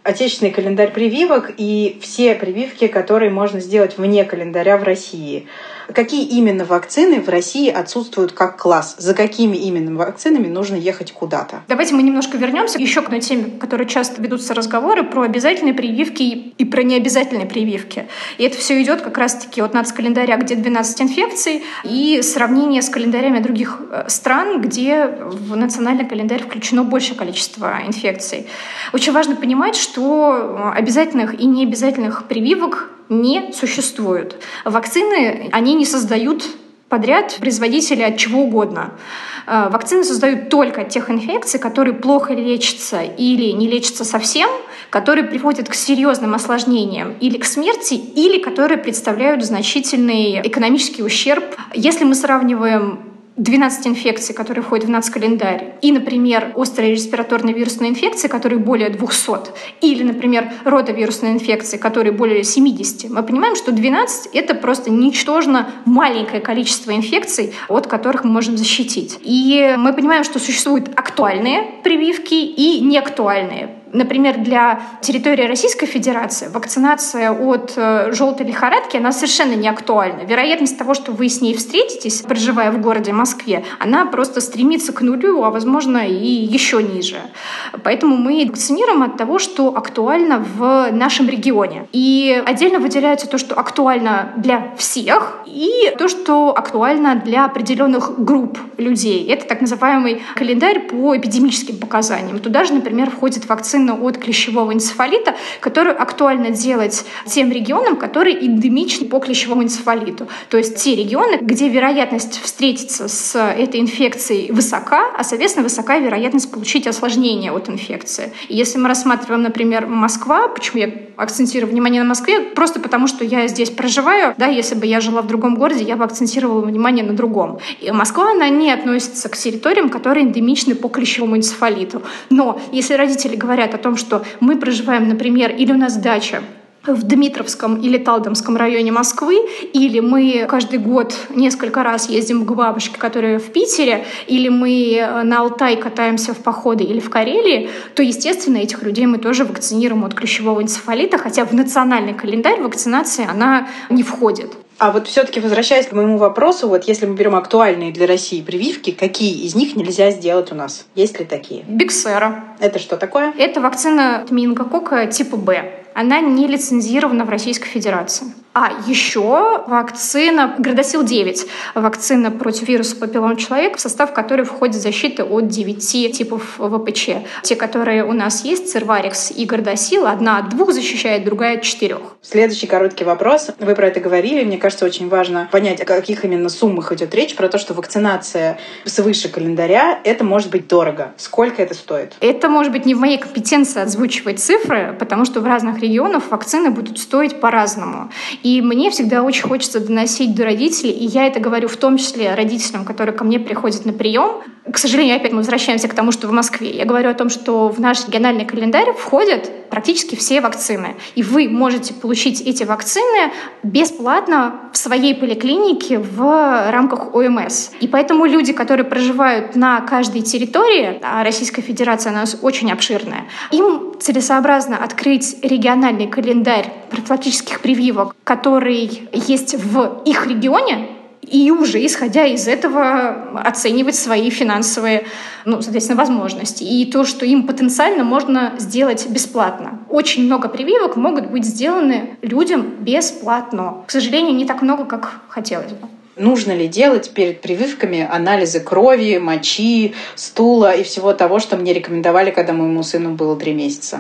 отечественный календарь прививок и все прививки, которые можно сделать вне календаря в России. Какие именно вакцины в России отсутствуют как класс? За какими именно вакцинами нужно ехать куда-то? Давайте мы немножко вернемся еще к одной теме, в которой часто ведутся разговоры про обязательные прививки и про необязательные прививки. И это все идет как раз-таки от нацкалендаря, где двенадцать инфекций, и сравнение с календарями других стран, где в национальный календарь включено большее количество инфекций. Очень важно понимать, что обязательных и необязательных прививок не существует. Вакцины, они не создают подряд производители от чего угодно. Вакцины создают только от тех инфекций, которые плохо лечатся или не лечатся совсем, которые приводят к серьезным осложнениям или к смерти, или которые представляют значительный экономический ущерб. Если мы сравниваем двенадцать инфекций, которые входят в нацкалендарь, и, например, острые респираторные вирусные инфекции, которые более двухсот, или, например, ротавирусные инфекции, которые более семидесяти, мы понимаем, что двенадцать — это просто ничтожно маленькое количество инфекций, от которых мы можем защитить. И мы понимаем, что существуют актуальные прививки и неактуальные. Например, для территории Российской Федерации вакцинация от э, желтой лихорадки, она совершенно не актуальна. Вероятность того, что вы с ней встретитесь, проживая в городе Москве, она просто стремится к нулю, а, возможно, и еще ниже. Поэтому мы вакцинируем от того, что актуально в нашем регионе. И отдельно выделяется то, что актуально для всех, и то, что актуально для определенных групп людей. Это так называемый календарь по эпидемическим показаниям. Туда же, например, входит вакцина от клещевого энцефалита, которую актуально делать тем регионам, которые эндемичны по клещевому энцефалиту. То есть те регионы, где вероятность встретиться с этой инфекцией высока, а, соответственно, высока вероятность получить осложнение от инфекции. И если мы рассматриваем, например, Москва, почему я акцентирую внимание на Москве? Просто потому, что я здесь проживаю. Да, если бы я жила в другом городе, я бы акцентировала внимание на другом. И Москва, она не относится к территориям, которые эндемичны по клещевому энцефалиту. Но если родители говорят о том, что мы проживаем, например, или у нас дача в Дмитровском или Талдомском районе Москвы, или мы каждый год несколько раз ездим к бабушке, которая в Питере, или мы на Алтай катаемся в походы или в Карелии, то, естественно, этих людей мы тоже вакцинируем от клещевого энцефалита, хотя в национальный календарь вакцинации она не входит. А вот все-таки возвращаясь к моему вопросу, вот если мы берем актуальные для России прививки, какие из них нельзя сделать у нас? Есть ли такие? Биксера. Это что такое? Это вакцина от менингококка типа Б. Она не лицензирована в Российской Федерации. А еще вакцина Гардасил девять, вакцина против вируса папиллома человека, в состав которой входит защита от девяти типов ВПЧ. Те, которые у нас есть, Церварикс и Гардасил, одна от двух защищает, другая от четырех. Следующий короткий вопрос. Вы про это говорили. Мне кажется, очень важно понять, о каких именно суммах идет речь, про то, что вакцинация свыше календаря, это может быть дорого. Сколько это стоит? Это может быть не в моей компетенции озвучивать цифры, потому что в разных регионах вакцины будут стоить по-разному. И мне всегда очень хочется доносить до родителей, и я это говорю в том числе родителям, которые ко мне приходят на прием. К сожалению, опять мы возвращаемся к тому, что в Москве. Я говорю о том, что в наш региональный календарь входят практически все вакцины. И вы можете получить эти вакцины бесплатно в своей поликлинике в рамках О Эм Эс. И поэтому люди, которые проживают на каждой территории, а Российская Федерация у нас очень обширная, им целесообразно открыть региональный календарь профилактических прививок, который есть в их регионе, и уже, исходя из этого, оценивать свои финансовые, ну, соответственно, возможности. И то, что им потенциально можно сделать бесплатно. Очень много прививок могут быть сделаны людям бесплатно. К сожалению, не так много, как хотелось бы. Нужно ли делать перед прививками анализы крови, мочи, стула и всего того, что мне рекомендовали, когда моему сыну было три месяца?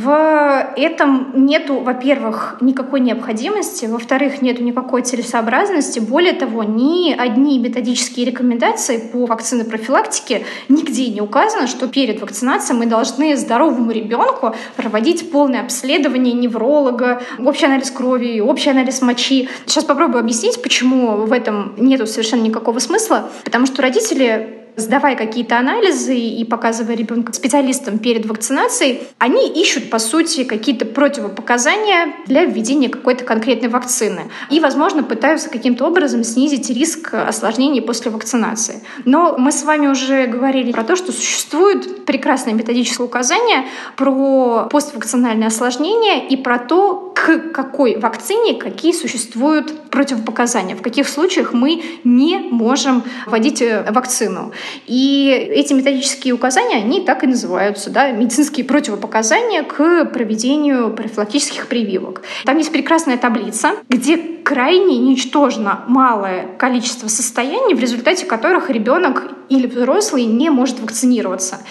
В этом нету, во-первых, никакой необходимости, во-вторых, нету никакой целесообразности. Более того, ни одни методические рекомендации по вакцинопрофилактике нигде не указано, что перед вакцинацией мы должны здоровому ребенку проводить полное обследование невролога, общий анализ крови, общий анализ мочи. Сейчас попробую объяснить, почему в этом нету совершенно никакого смысла. Потому что родители сдавая какие-то анализы и показывая ребенка специалистам перед вакцинацией, они ищут, по сути, какие-то противопоказания для введения какой-то конкретной вакцины. И, возможно, пытаются каким-то образом снизить риск осложнений после вакцинации. Но мы с вами уже говорили про то, что существует прекрасное методическое указание про поствакцинальные осложнения и про то, к какой вакцине какие существуют противопоказания, в каких случаях мы не можем вводить вакцину. И эти методические указания, они так и называются, да, медицинские противопоказания к проведению профилактических прививок. Там есть прекрасная таблица, где крайне ничтожно малое количество состояний, в результате которых ребенок или взрослый не может вакцинироваться.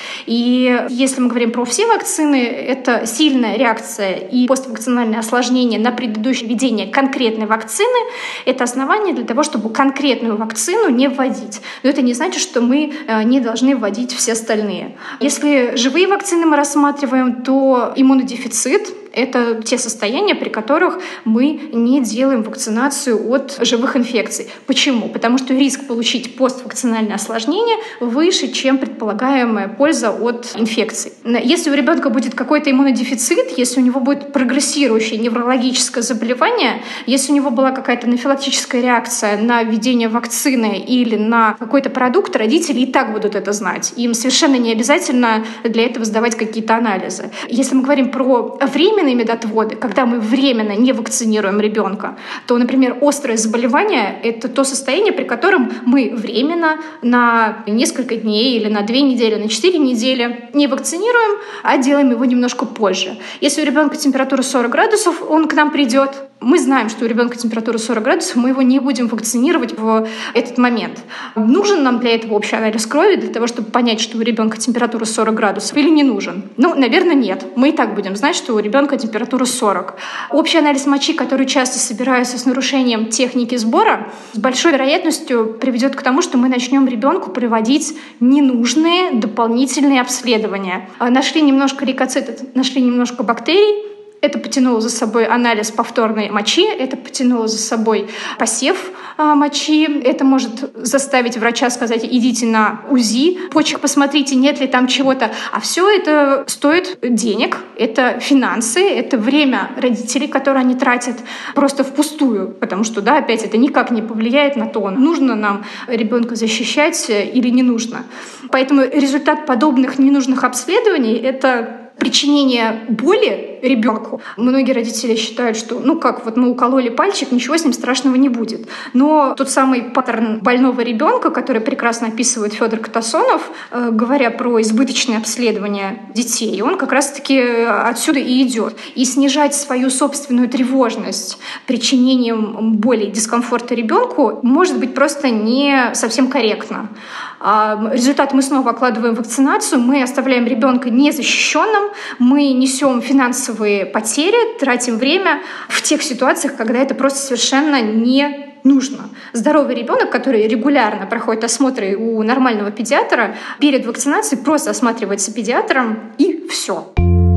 И если мы говорим про все вакцины, это сильная реакция и поствакцинальное осложнение на предыдущее введение конкретной вакцины — это основание для того, чтобы конкретную вакцину не вводить. Но это не значит, что мы не должны вводить все остальные. Если живые вакцины мы рассматриваем, то иммунодефицит — это те состояния, при которых мы не делаем вакцинацию от живых инфекций. Почему? Потому что риск получить поствакцинальное осложнение выше, чем предполагаемая польза от инфекций. Если у ребенка будет какой-то иммунодефицит, если у него будет прогрессирующее неврологическое заболевание, если у него была какая-то анафилактическая реакция на введение вакцины или на какой-то продукт, родители и так будут это знать. Им совершенно не обязательно для этого сдавать какие-то анализы. Если мы говорим про временные медотводы, когда мы временно не вакцинируем ребенка, то, например, острое заболевание — это то состояние, при котором мы временно на несколько дней или на две недели, на четыре недели не вакцинируем, а делаем его немножко позже. Если у ребенка температура сорок градусов, он к нам придет. Мы знаем, что у ребенка температура сорок градусов, мы его не будем вакцинировать в этот момент. Нужен нам для этого общий анализ крови, для того, чтобы понять, что у ребенка температура сорок градусов, или не нужен? Ну, наверное, нет. Мы и так будем знать, что у ребенка температура сорок. Общий анализ мочи, который часто собирается с нарушением техники сбора, с большой вероятностью приведет к тому, что мы начнем ребенку проводить ненужные дополнительные обследования. Нашли немножко лейкоцитов, нашли немножко бактерий. Это потянуло за собой анализ повторной мочи, это потянуло за собой посев а, мочи, это может заставить врача сказать: идите на УЗИ почек, посмотрите, нет ли там чего-то. А все это стоит денег, это финансы, это время родителей, которые они тратят просто впустую, потому что, да, опять это никак не повлияет на то, нужно нам ребенка защищать или не нужно. Поэтому результат подобных ненужных обследований — это причинение боли ребенку. Многие родители считают, что ну как, вот мы укололи пальчик, ничего с ним страшного не будет. Но тот самый паттерн больного ребенка, который прекрасно описывает Федор Катасонов, э, говоря про избыточное обследование детей, он как раз-таки отсюда и идет. И снижать свою собственную тревожность причинением боли и дискомфорта ребенку может быть просто не совсем корректно. А результат мы снова окладываем в вакцинацию, мы оставляем ребенка незащищенным, мы несем финансовые потери, тратим время в тех ситуациях, когда это просто совершенно не нужно. Здоровый ребенок, который регулярно проходит осмотры у нормального педиатра, перед вакцинацией просто осматривается педиатром, и все.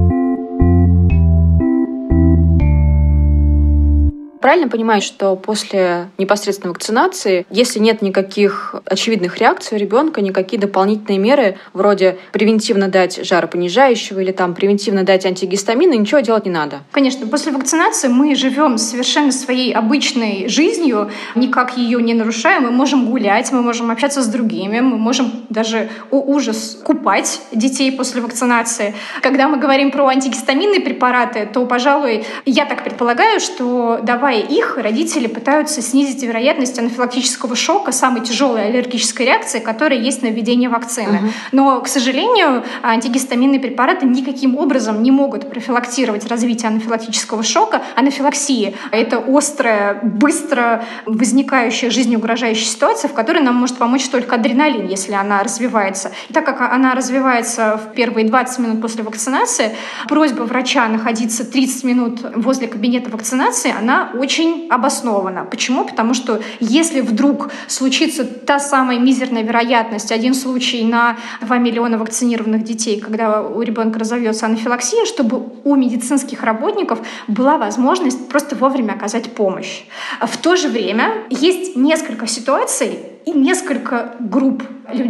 Правильно понимаю, что после непосредственной вакцинации, если нет никаких очевидных реакций у ребенка, никакие дополнительные меры, вроде превентивно дать жаропонижающего или там превентивно дать антигистамины, ничего делать не надо? Конечно, после вакцинации мы живем совершенно своей обычной жизнью, никак ее не нарушаем, мы можем гулять, мы можем общаться с другими, мы можем даже, о ужас, купать детей после вакцинации. Когда мы говорим про антигистаминные препараты, то, пожалуй, я так предполагаю, что давая их, родители пытаются снизить вероятность анафилактического шока, самой тяжелой аллергической реакции, которая есть на введение вакцины. Uh-huh. Но, к сожалению, антигистаминные препараты никаким образом не могут профилактировать развитие анафилактического шока. Анафилаксия — это острая, быстро возникающая жизнеугрожающая ситуация, в которой нам может помочь только адреналин, если она развивается. И так как она развивается в первые двадцать минут после вакцинации, просьба врача находиться тридцать минут возле кабинета вакцинации, она очень обоснована. Почему? Потому что если вдруг случится та самая мизерная вероятность, один случай на два миллиона вакцинированных детей, когда у ребенка разовьется анафилаксия, чтобы у медицинских работников была возможность просто вовремя оказать помощь. В то же время есть несколько ситуаций и несколько групп людей,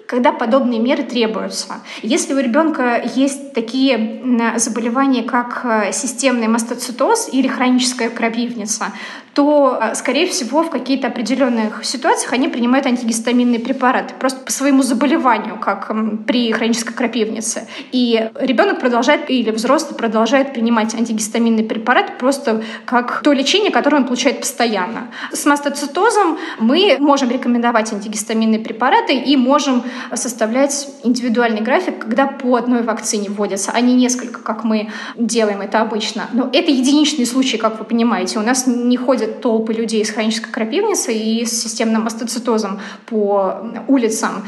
когда подобные меры требуются. Если у ребенка есть такие заболевания, как системный мастоцитоз или хроническая крапивница, то, скорее всего, в каких-то определенных ситуациях они принимают антигистаминные препараты просто по своему заболеванию, как при хронической крапивнице. И ребенок продолжает, или взрослый продолжает принимать антигистаминные препараты просто как то лечение, которое он получает постоянно. С мастоцитозом мы можем рекомендовать антигистаминные препараты и можем составлять индивидуальный график, когда по одной вакцине вводятся, а не несколько, как мы делаем это обычно. Но это единичные случаи, как вы понимаете. У нас не ходят толпы людей с хронической крапивницей и с системным мастоцитозом по улицам.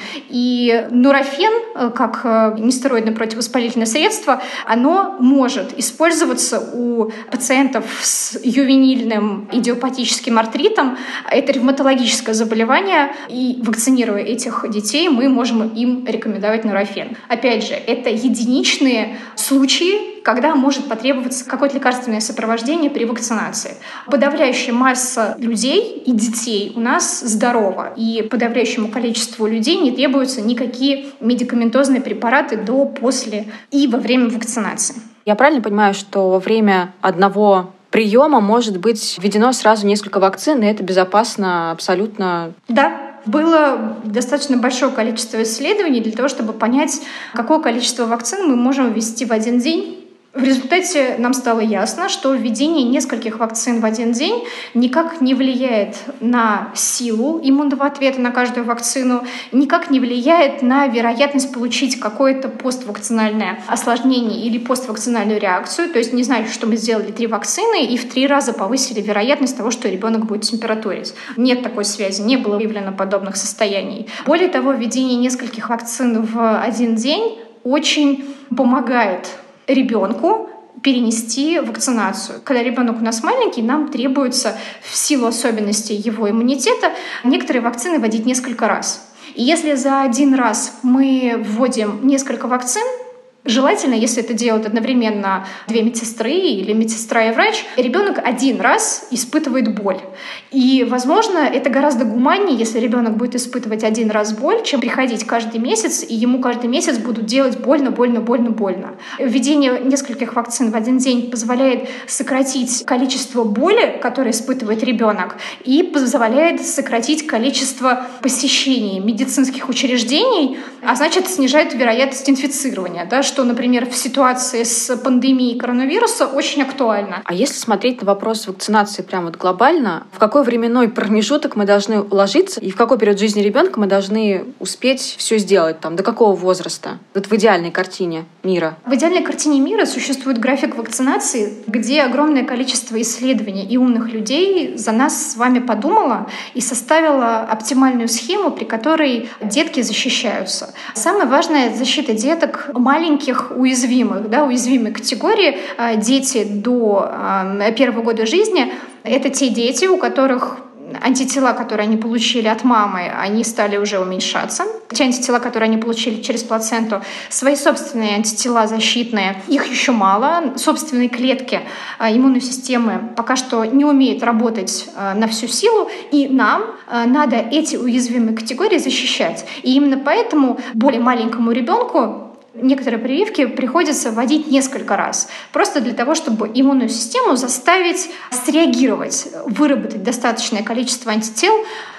И нурофен, как нестероидное противовоспалительное средство, оно может использоваться у пациентов с ювенильным идиопатическим артритом. Это ревматологическое заболевание, и вакцинируя этих детей, мы можем им рекомендовать нурофен. Опять же, это единичные случаи, когда может потребоваться какое-то лекарственное сопровождение при вакцинации. Подавляющая масса людей и детей у нас здорова, и подавляющему количеству людей не требуются никакие медикаментозные препараты до, после и во время вакцинации. Я правильно понимаю, что во время одного приема может быть введено сразу несколько вакцин, и это безопасно абсолютно? Да. Было достаточно большое количество исследований для того, чтобы понять, какое количество вакцин мы можем ввести в один день. В результате нам стало ясно, что введение нескольких вакцин в один день никак не влияет на силу иммунного ответа на каждую вакцину, никак не влияет на вероятность получить какое-то поствакцинальное осложнение или поствакцинальную реакцию. То есть не значит, что мы сделали три вакцины и в три раза повысили вероятность того, что ребенок будет температурить. Нет такой связи, не было выявлено подобных состояний. Более того, введение нескольких вакцин в один день очень помогает ребенку перенести вакцинацию. Когда ребенок у нас маленький, нам требуется в силу особенностей его иммунитета некоторые вакцины вводить несколько раз. И если за один раз мы вводим несколько вакцин, желательно, если это делают одновременно две медсестры или медсестра и врач, ребенок один раз испытывает боль. И, возможно, это гораздо гуманнее, если ребенок будет испытывать один раз боль, чем приходить каждый месяц, и ему каждый месяц будут делать больно, больно, больно, больно. Введение нескольких вакцин в один день позволяет сократить количество боли, которое испытывает ребенок, и позволяет сократить количество посещений медицинских учреждений, а значит, снижает вероятность инфицирования, да, что, например, в ситуации с пандемией коронавируса очень актуально. А если смотреть на вопрос вакцинации прямо вот глобально, в какой временной промежуток мы должны уложиться и в какой период жизни ребенка мы должны успеть все сделать, там, до какого возраста? Вот в идеальной картине мира. В идеальной картине мира существует график вакцинации, где огромное количество исследований и умных людей за нас с вами подумало и составило оптимальную схему, при которой детки защищаются. Самое важное — защита деток маленьких, уязвимых, да, уязвимой категории. Дети до э, первого года жизни — это те дети, у которых антитела, которые они получили от мамы, они стали уже уменьшаться. Те антитела, которые они получили через плаценту, свои собственные антитела защитные, их еще мало. Собственные клетки иммунной системы пока что не умеют работать на всю силу, и нам надо эти уязвимые категории защищать. И именно поэтому более маленькому ребенку некоторые прививки приходится вводить несколько раз, просто для того, чтобы иммунную систему заставить среагировать, выработать достаточное количество антител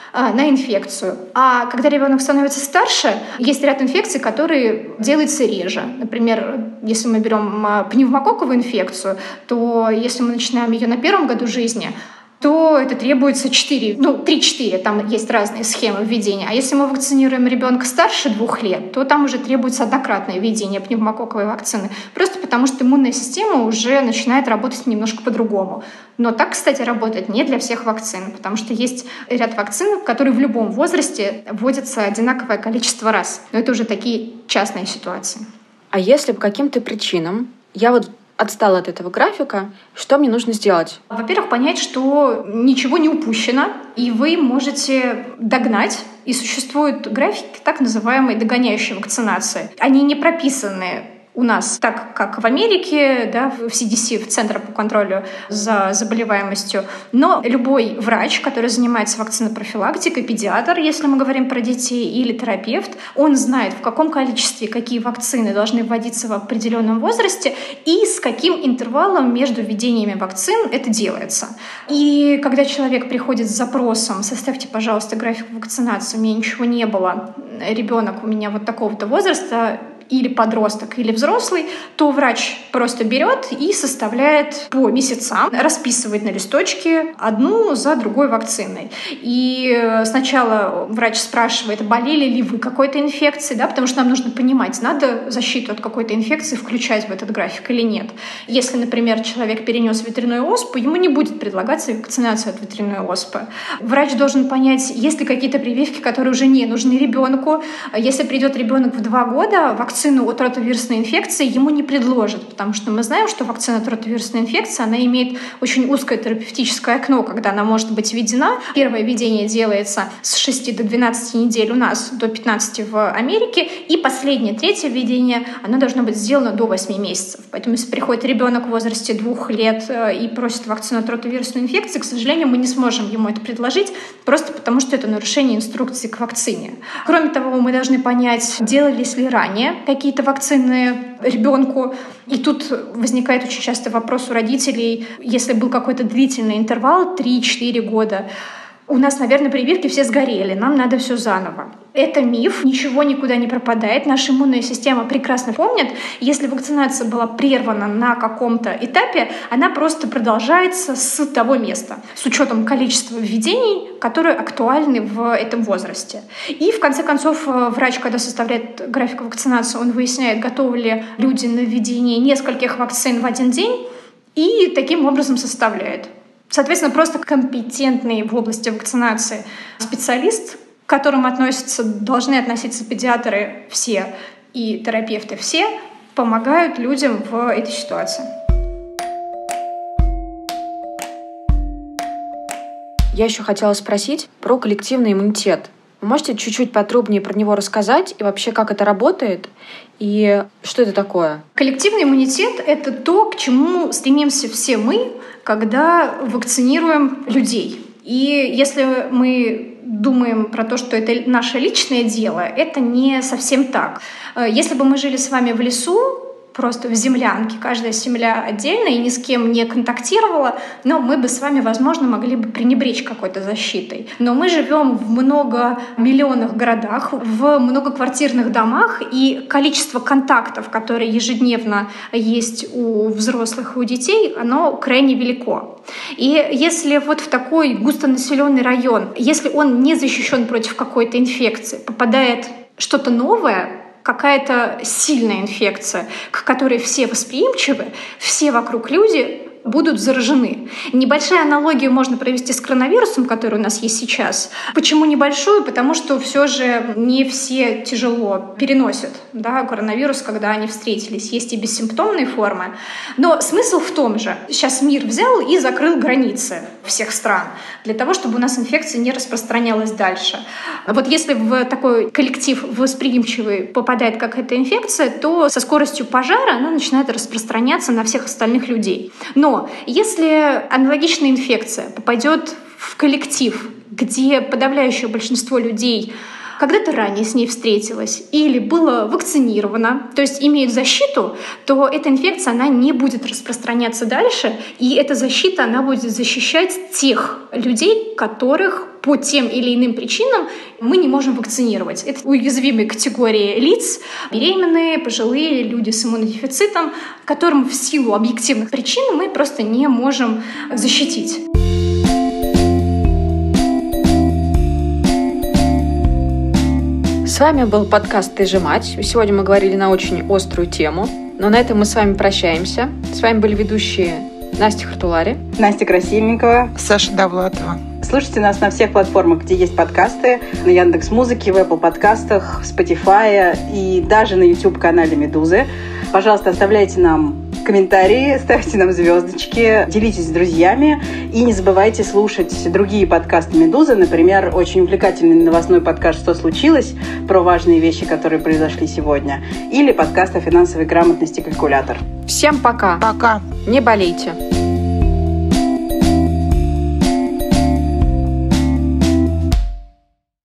на инфекцию. А когда ребенок становится старше, есть ряд инфекций, которые делаются реже. Например, если мы берем пневмококковую инфекцию, то если мы начинаем ее на первом году жизни, то это требуется четыре, ну, три-четыре, там есть разные схемы введения. А если мы вакцинируем ребенка старше двух лет, то там уже требуется однократное введение пневмококковой вакцины, просто потому что иммунная система уже начинает работать немножко по-другому. Но так, кстати, работает не для всех вакцин, потому что есть ряд вакцин, которые в любом возрасте вводятся одинаковое количество раз. Но это уже такие частные ситуации. А если по каким-то причинам я вот отстала от этого графика, что мне нужно сделать? Во-первых, понять, что ничего не упущено, и вы можете догнать. И существуют графики так называемой догоняющей вакцинации. Они не прописаны у нас так, как в Америке, да, в си ди си, в Центре по контролю за заболеваемостью. Но любой врач, который занимается вакцинопрофилактикой, педиатр, если мы говорим про детей, или терапевт, он знает, в каком количестве какие вакцины должны вводиться в определенном возрасте и с каким интервалом между введениями вакцин это делается. И когда человек приходит с запросом: составьте, пожалуйста, график вакцинации, у меня ничего не было, ребенок у меня вот такого-то возраста, или подросток, или взрослый, то врач просто берет и составляет по месяцам, расписывает на листочке одну за другой вакциной. И сначала врач спрашивает, болели ли вы какой-то инфекцией, да, потому что нам нужно понимать, надо защиту от какой-то инфекции включать в этот график или нет. Если, например, человек перенес ветряную оспу, ему не будет предлагаться вакцинация от ветряной оспы. Врач должен понять, есть ли какие-то прививки, которые уже не нужны ребенку. Если придет ребенок в два года, вакцина Вакцину от ротовирусной инфекции ему не предложат, потому что мы знаем, что вакцина от ротовирусной инфекции, она имеет очень узкое терапевтическое окно, когда она может быть введена. Первое введение делается с шести до двенадцати недель у нас, до пятнадцати в Америке, и последнее, третье введение, оно должно быть сделано до восьми месяцев. Поэтому если приходит ребенок в возрасте двух лет и просит вакцину от ротовирусной инфекции, к сожалению, мы не сможем ему это предложить, просто потому что это нарушение инструкции к вакцине. Кроме того, мы должны понять, делались ли ранее какие-то вакцины ребенку. И тут возникает очень часто вопрос у родителей, если был какой-то длительный интервал, три-четыре года, у нас, наверное, прививки все сгорели, нам надо все заново. Это миф, ничего никуда не пропадает. Наша иммунная система прекрасно помнит, если вакцинация была прервана на каком-то этапе, она просто продолжается с того места, с учетом количества введений, которые актуальны в этом возрасте. И в конце концов врач, когда составляет график вакцинации, он выясняет, готовы ли люди на введение нескольких вакцин в один день, и таким образом составляет. Соответственно, просто компетентный в области вакцинации специалист, к которым относятся, должны относиться педиатры все и терапевты все, помогают людям в этой ситуации. Я еще хотела спросить про коллективный иммунитет. Вы можете чуть-чуть подробнее про него рассказать и вообще, как это работает и что это такое? Коллективный иммунитет — это то, к чему стремимся все мы, когда вакцинируем людей. И если мы думаем про то, что это наше личное дело, это не совсем так. Если бы мы жили с вами в лесу, просто в землянке, каждая семья отдельно и ни с кем не контактировала, но мы бы с вами, возможно, могли бы пренебречь какой-то защитой. Но мы живем в многомиллионных городах, в многоквартирных домах, и количество контактов, которые ежедневно есть у взрослых и у детей, оно крайне велико. И если вот в такой густонаселенный район, если он не защищен против какой-то инфекции, попадает что-то новое, какая-то сильная инфекция, к которой все восприимчивы, все вокруг люди будут заражены. Небольшая аналогия можно провести с коронавирусом, который у нас есть сейчас. Почему небольшую? Потому что все же не все тяжело переносят, да, коронавирус, когда они встретились. Есть и бессимптомные формы. Но смысл в том же. Сейчас мир взял и закрыл границы всех стран для того, чтобы у нас инфекция не распространялась дальше. Вот если в такой коллектив восприимчивый попадает какая-то инфекция, то со скоростью пожара она начинает распространяться на всех остальных людей. Но Но если аналогичная инфекция попадет в коллектив, где подавляющее большинство людей когда-то ранее с ней встретилась или было вакцинировано, то есть имеет защиту, то эта инфекция она не будет распространяться дальше, и эта защита она будет защищать тех людей, которых по тем или иным причинам мы не можем вакцинировать. Это уязвимые категории лиц, беременные, пожилые, люди с иммунодефицитом, которым в силу объективных причин мы просто не можем защитить. С вами был подкаст «Ты же мать». Сегодня мы говорили на очень острую тему, но на этом мы с вами прощаемся. С вами были ведущие Настя Хартулари, Настя Красильникова, Саша Довлатова. Слушайте нас на всех платформах, где есть подкасты, на Яндекс.Музыке, в Apple подкастах, в Spotify и даже на YouTube-канале «Медузы». Пожалуйста, оставляйте нам комментарии, ставьте нам звездочки, делитесь с друзьями и не забывайте слушать другие подкасты «Медузы». Например, очень увлекательный новостной подкаст «Что случилось?» про важные вещи, которые произошли сегодня. Или подкаст о финансовой грамотности «Калькулятор». Всем пока. Пока. Не болейте.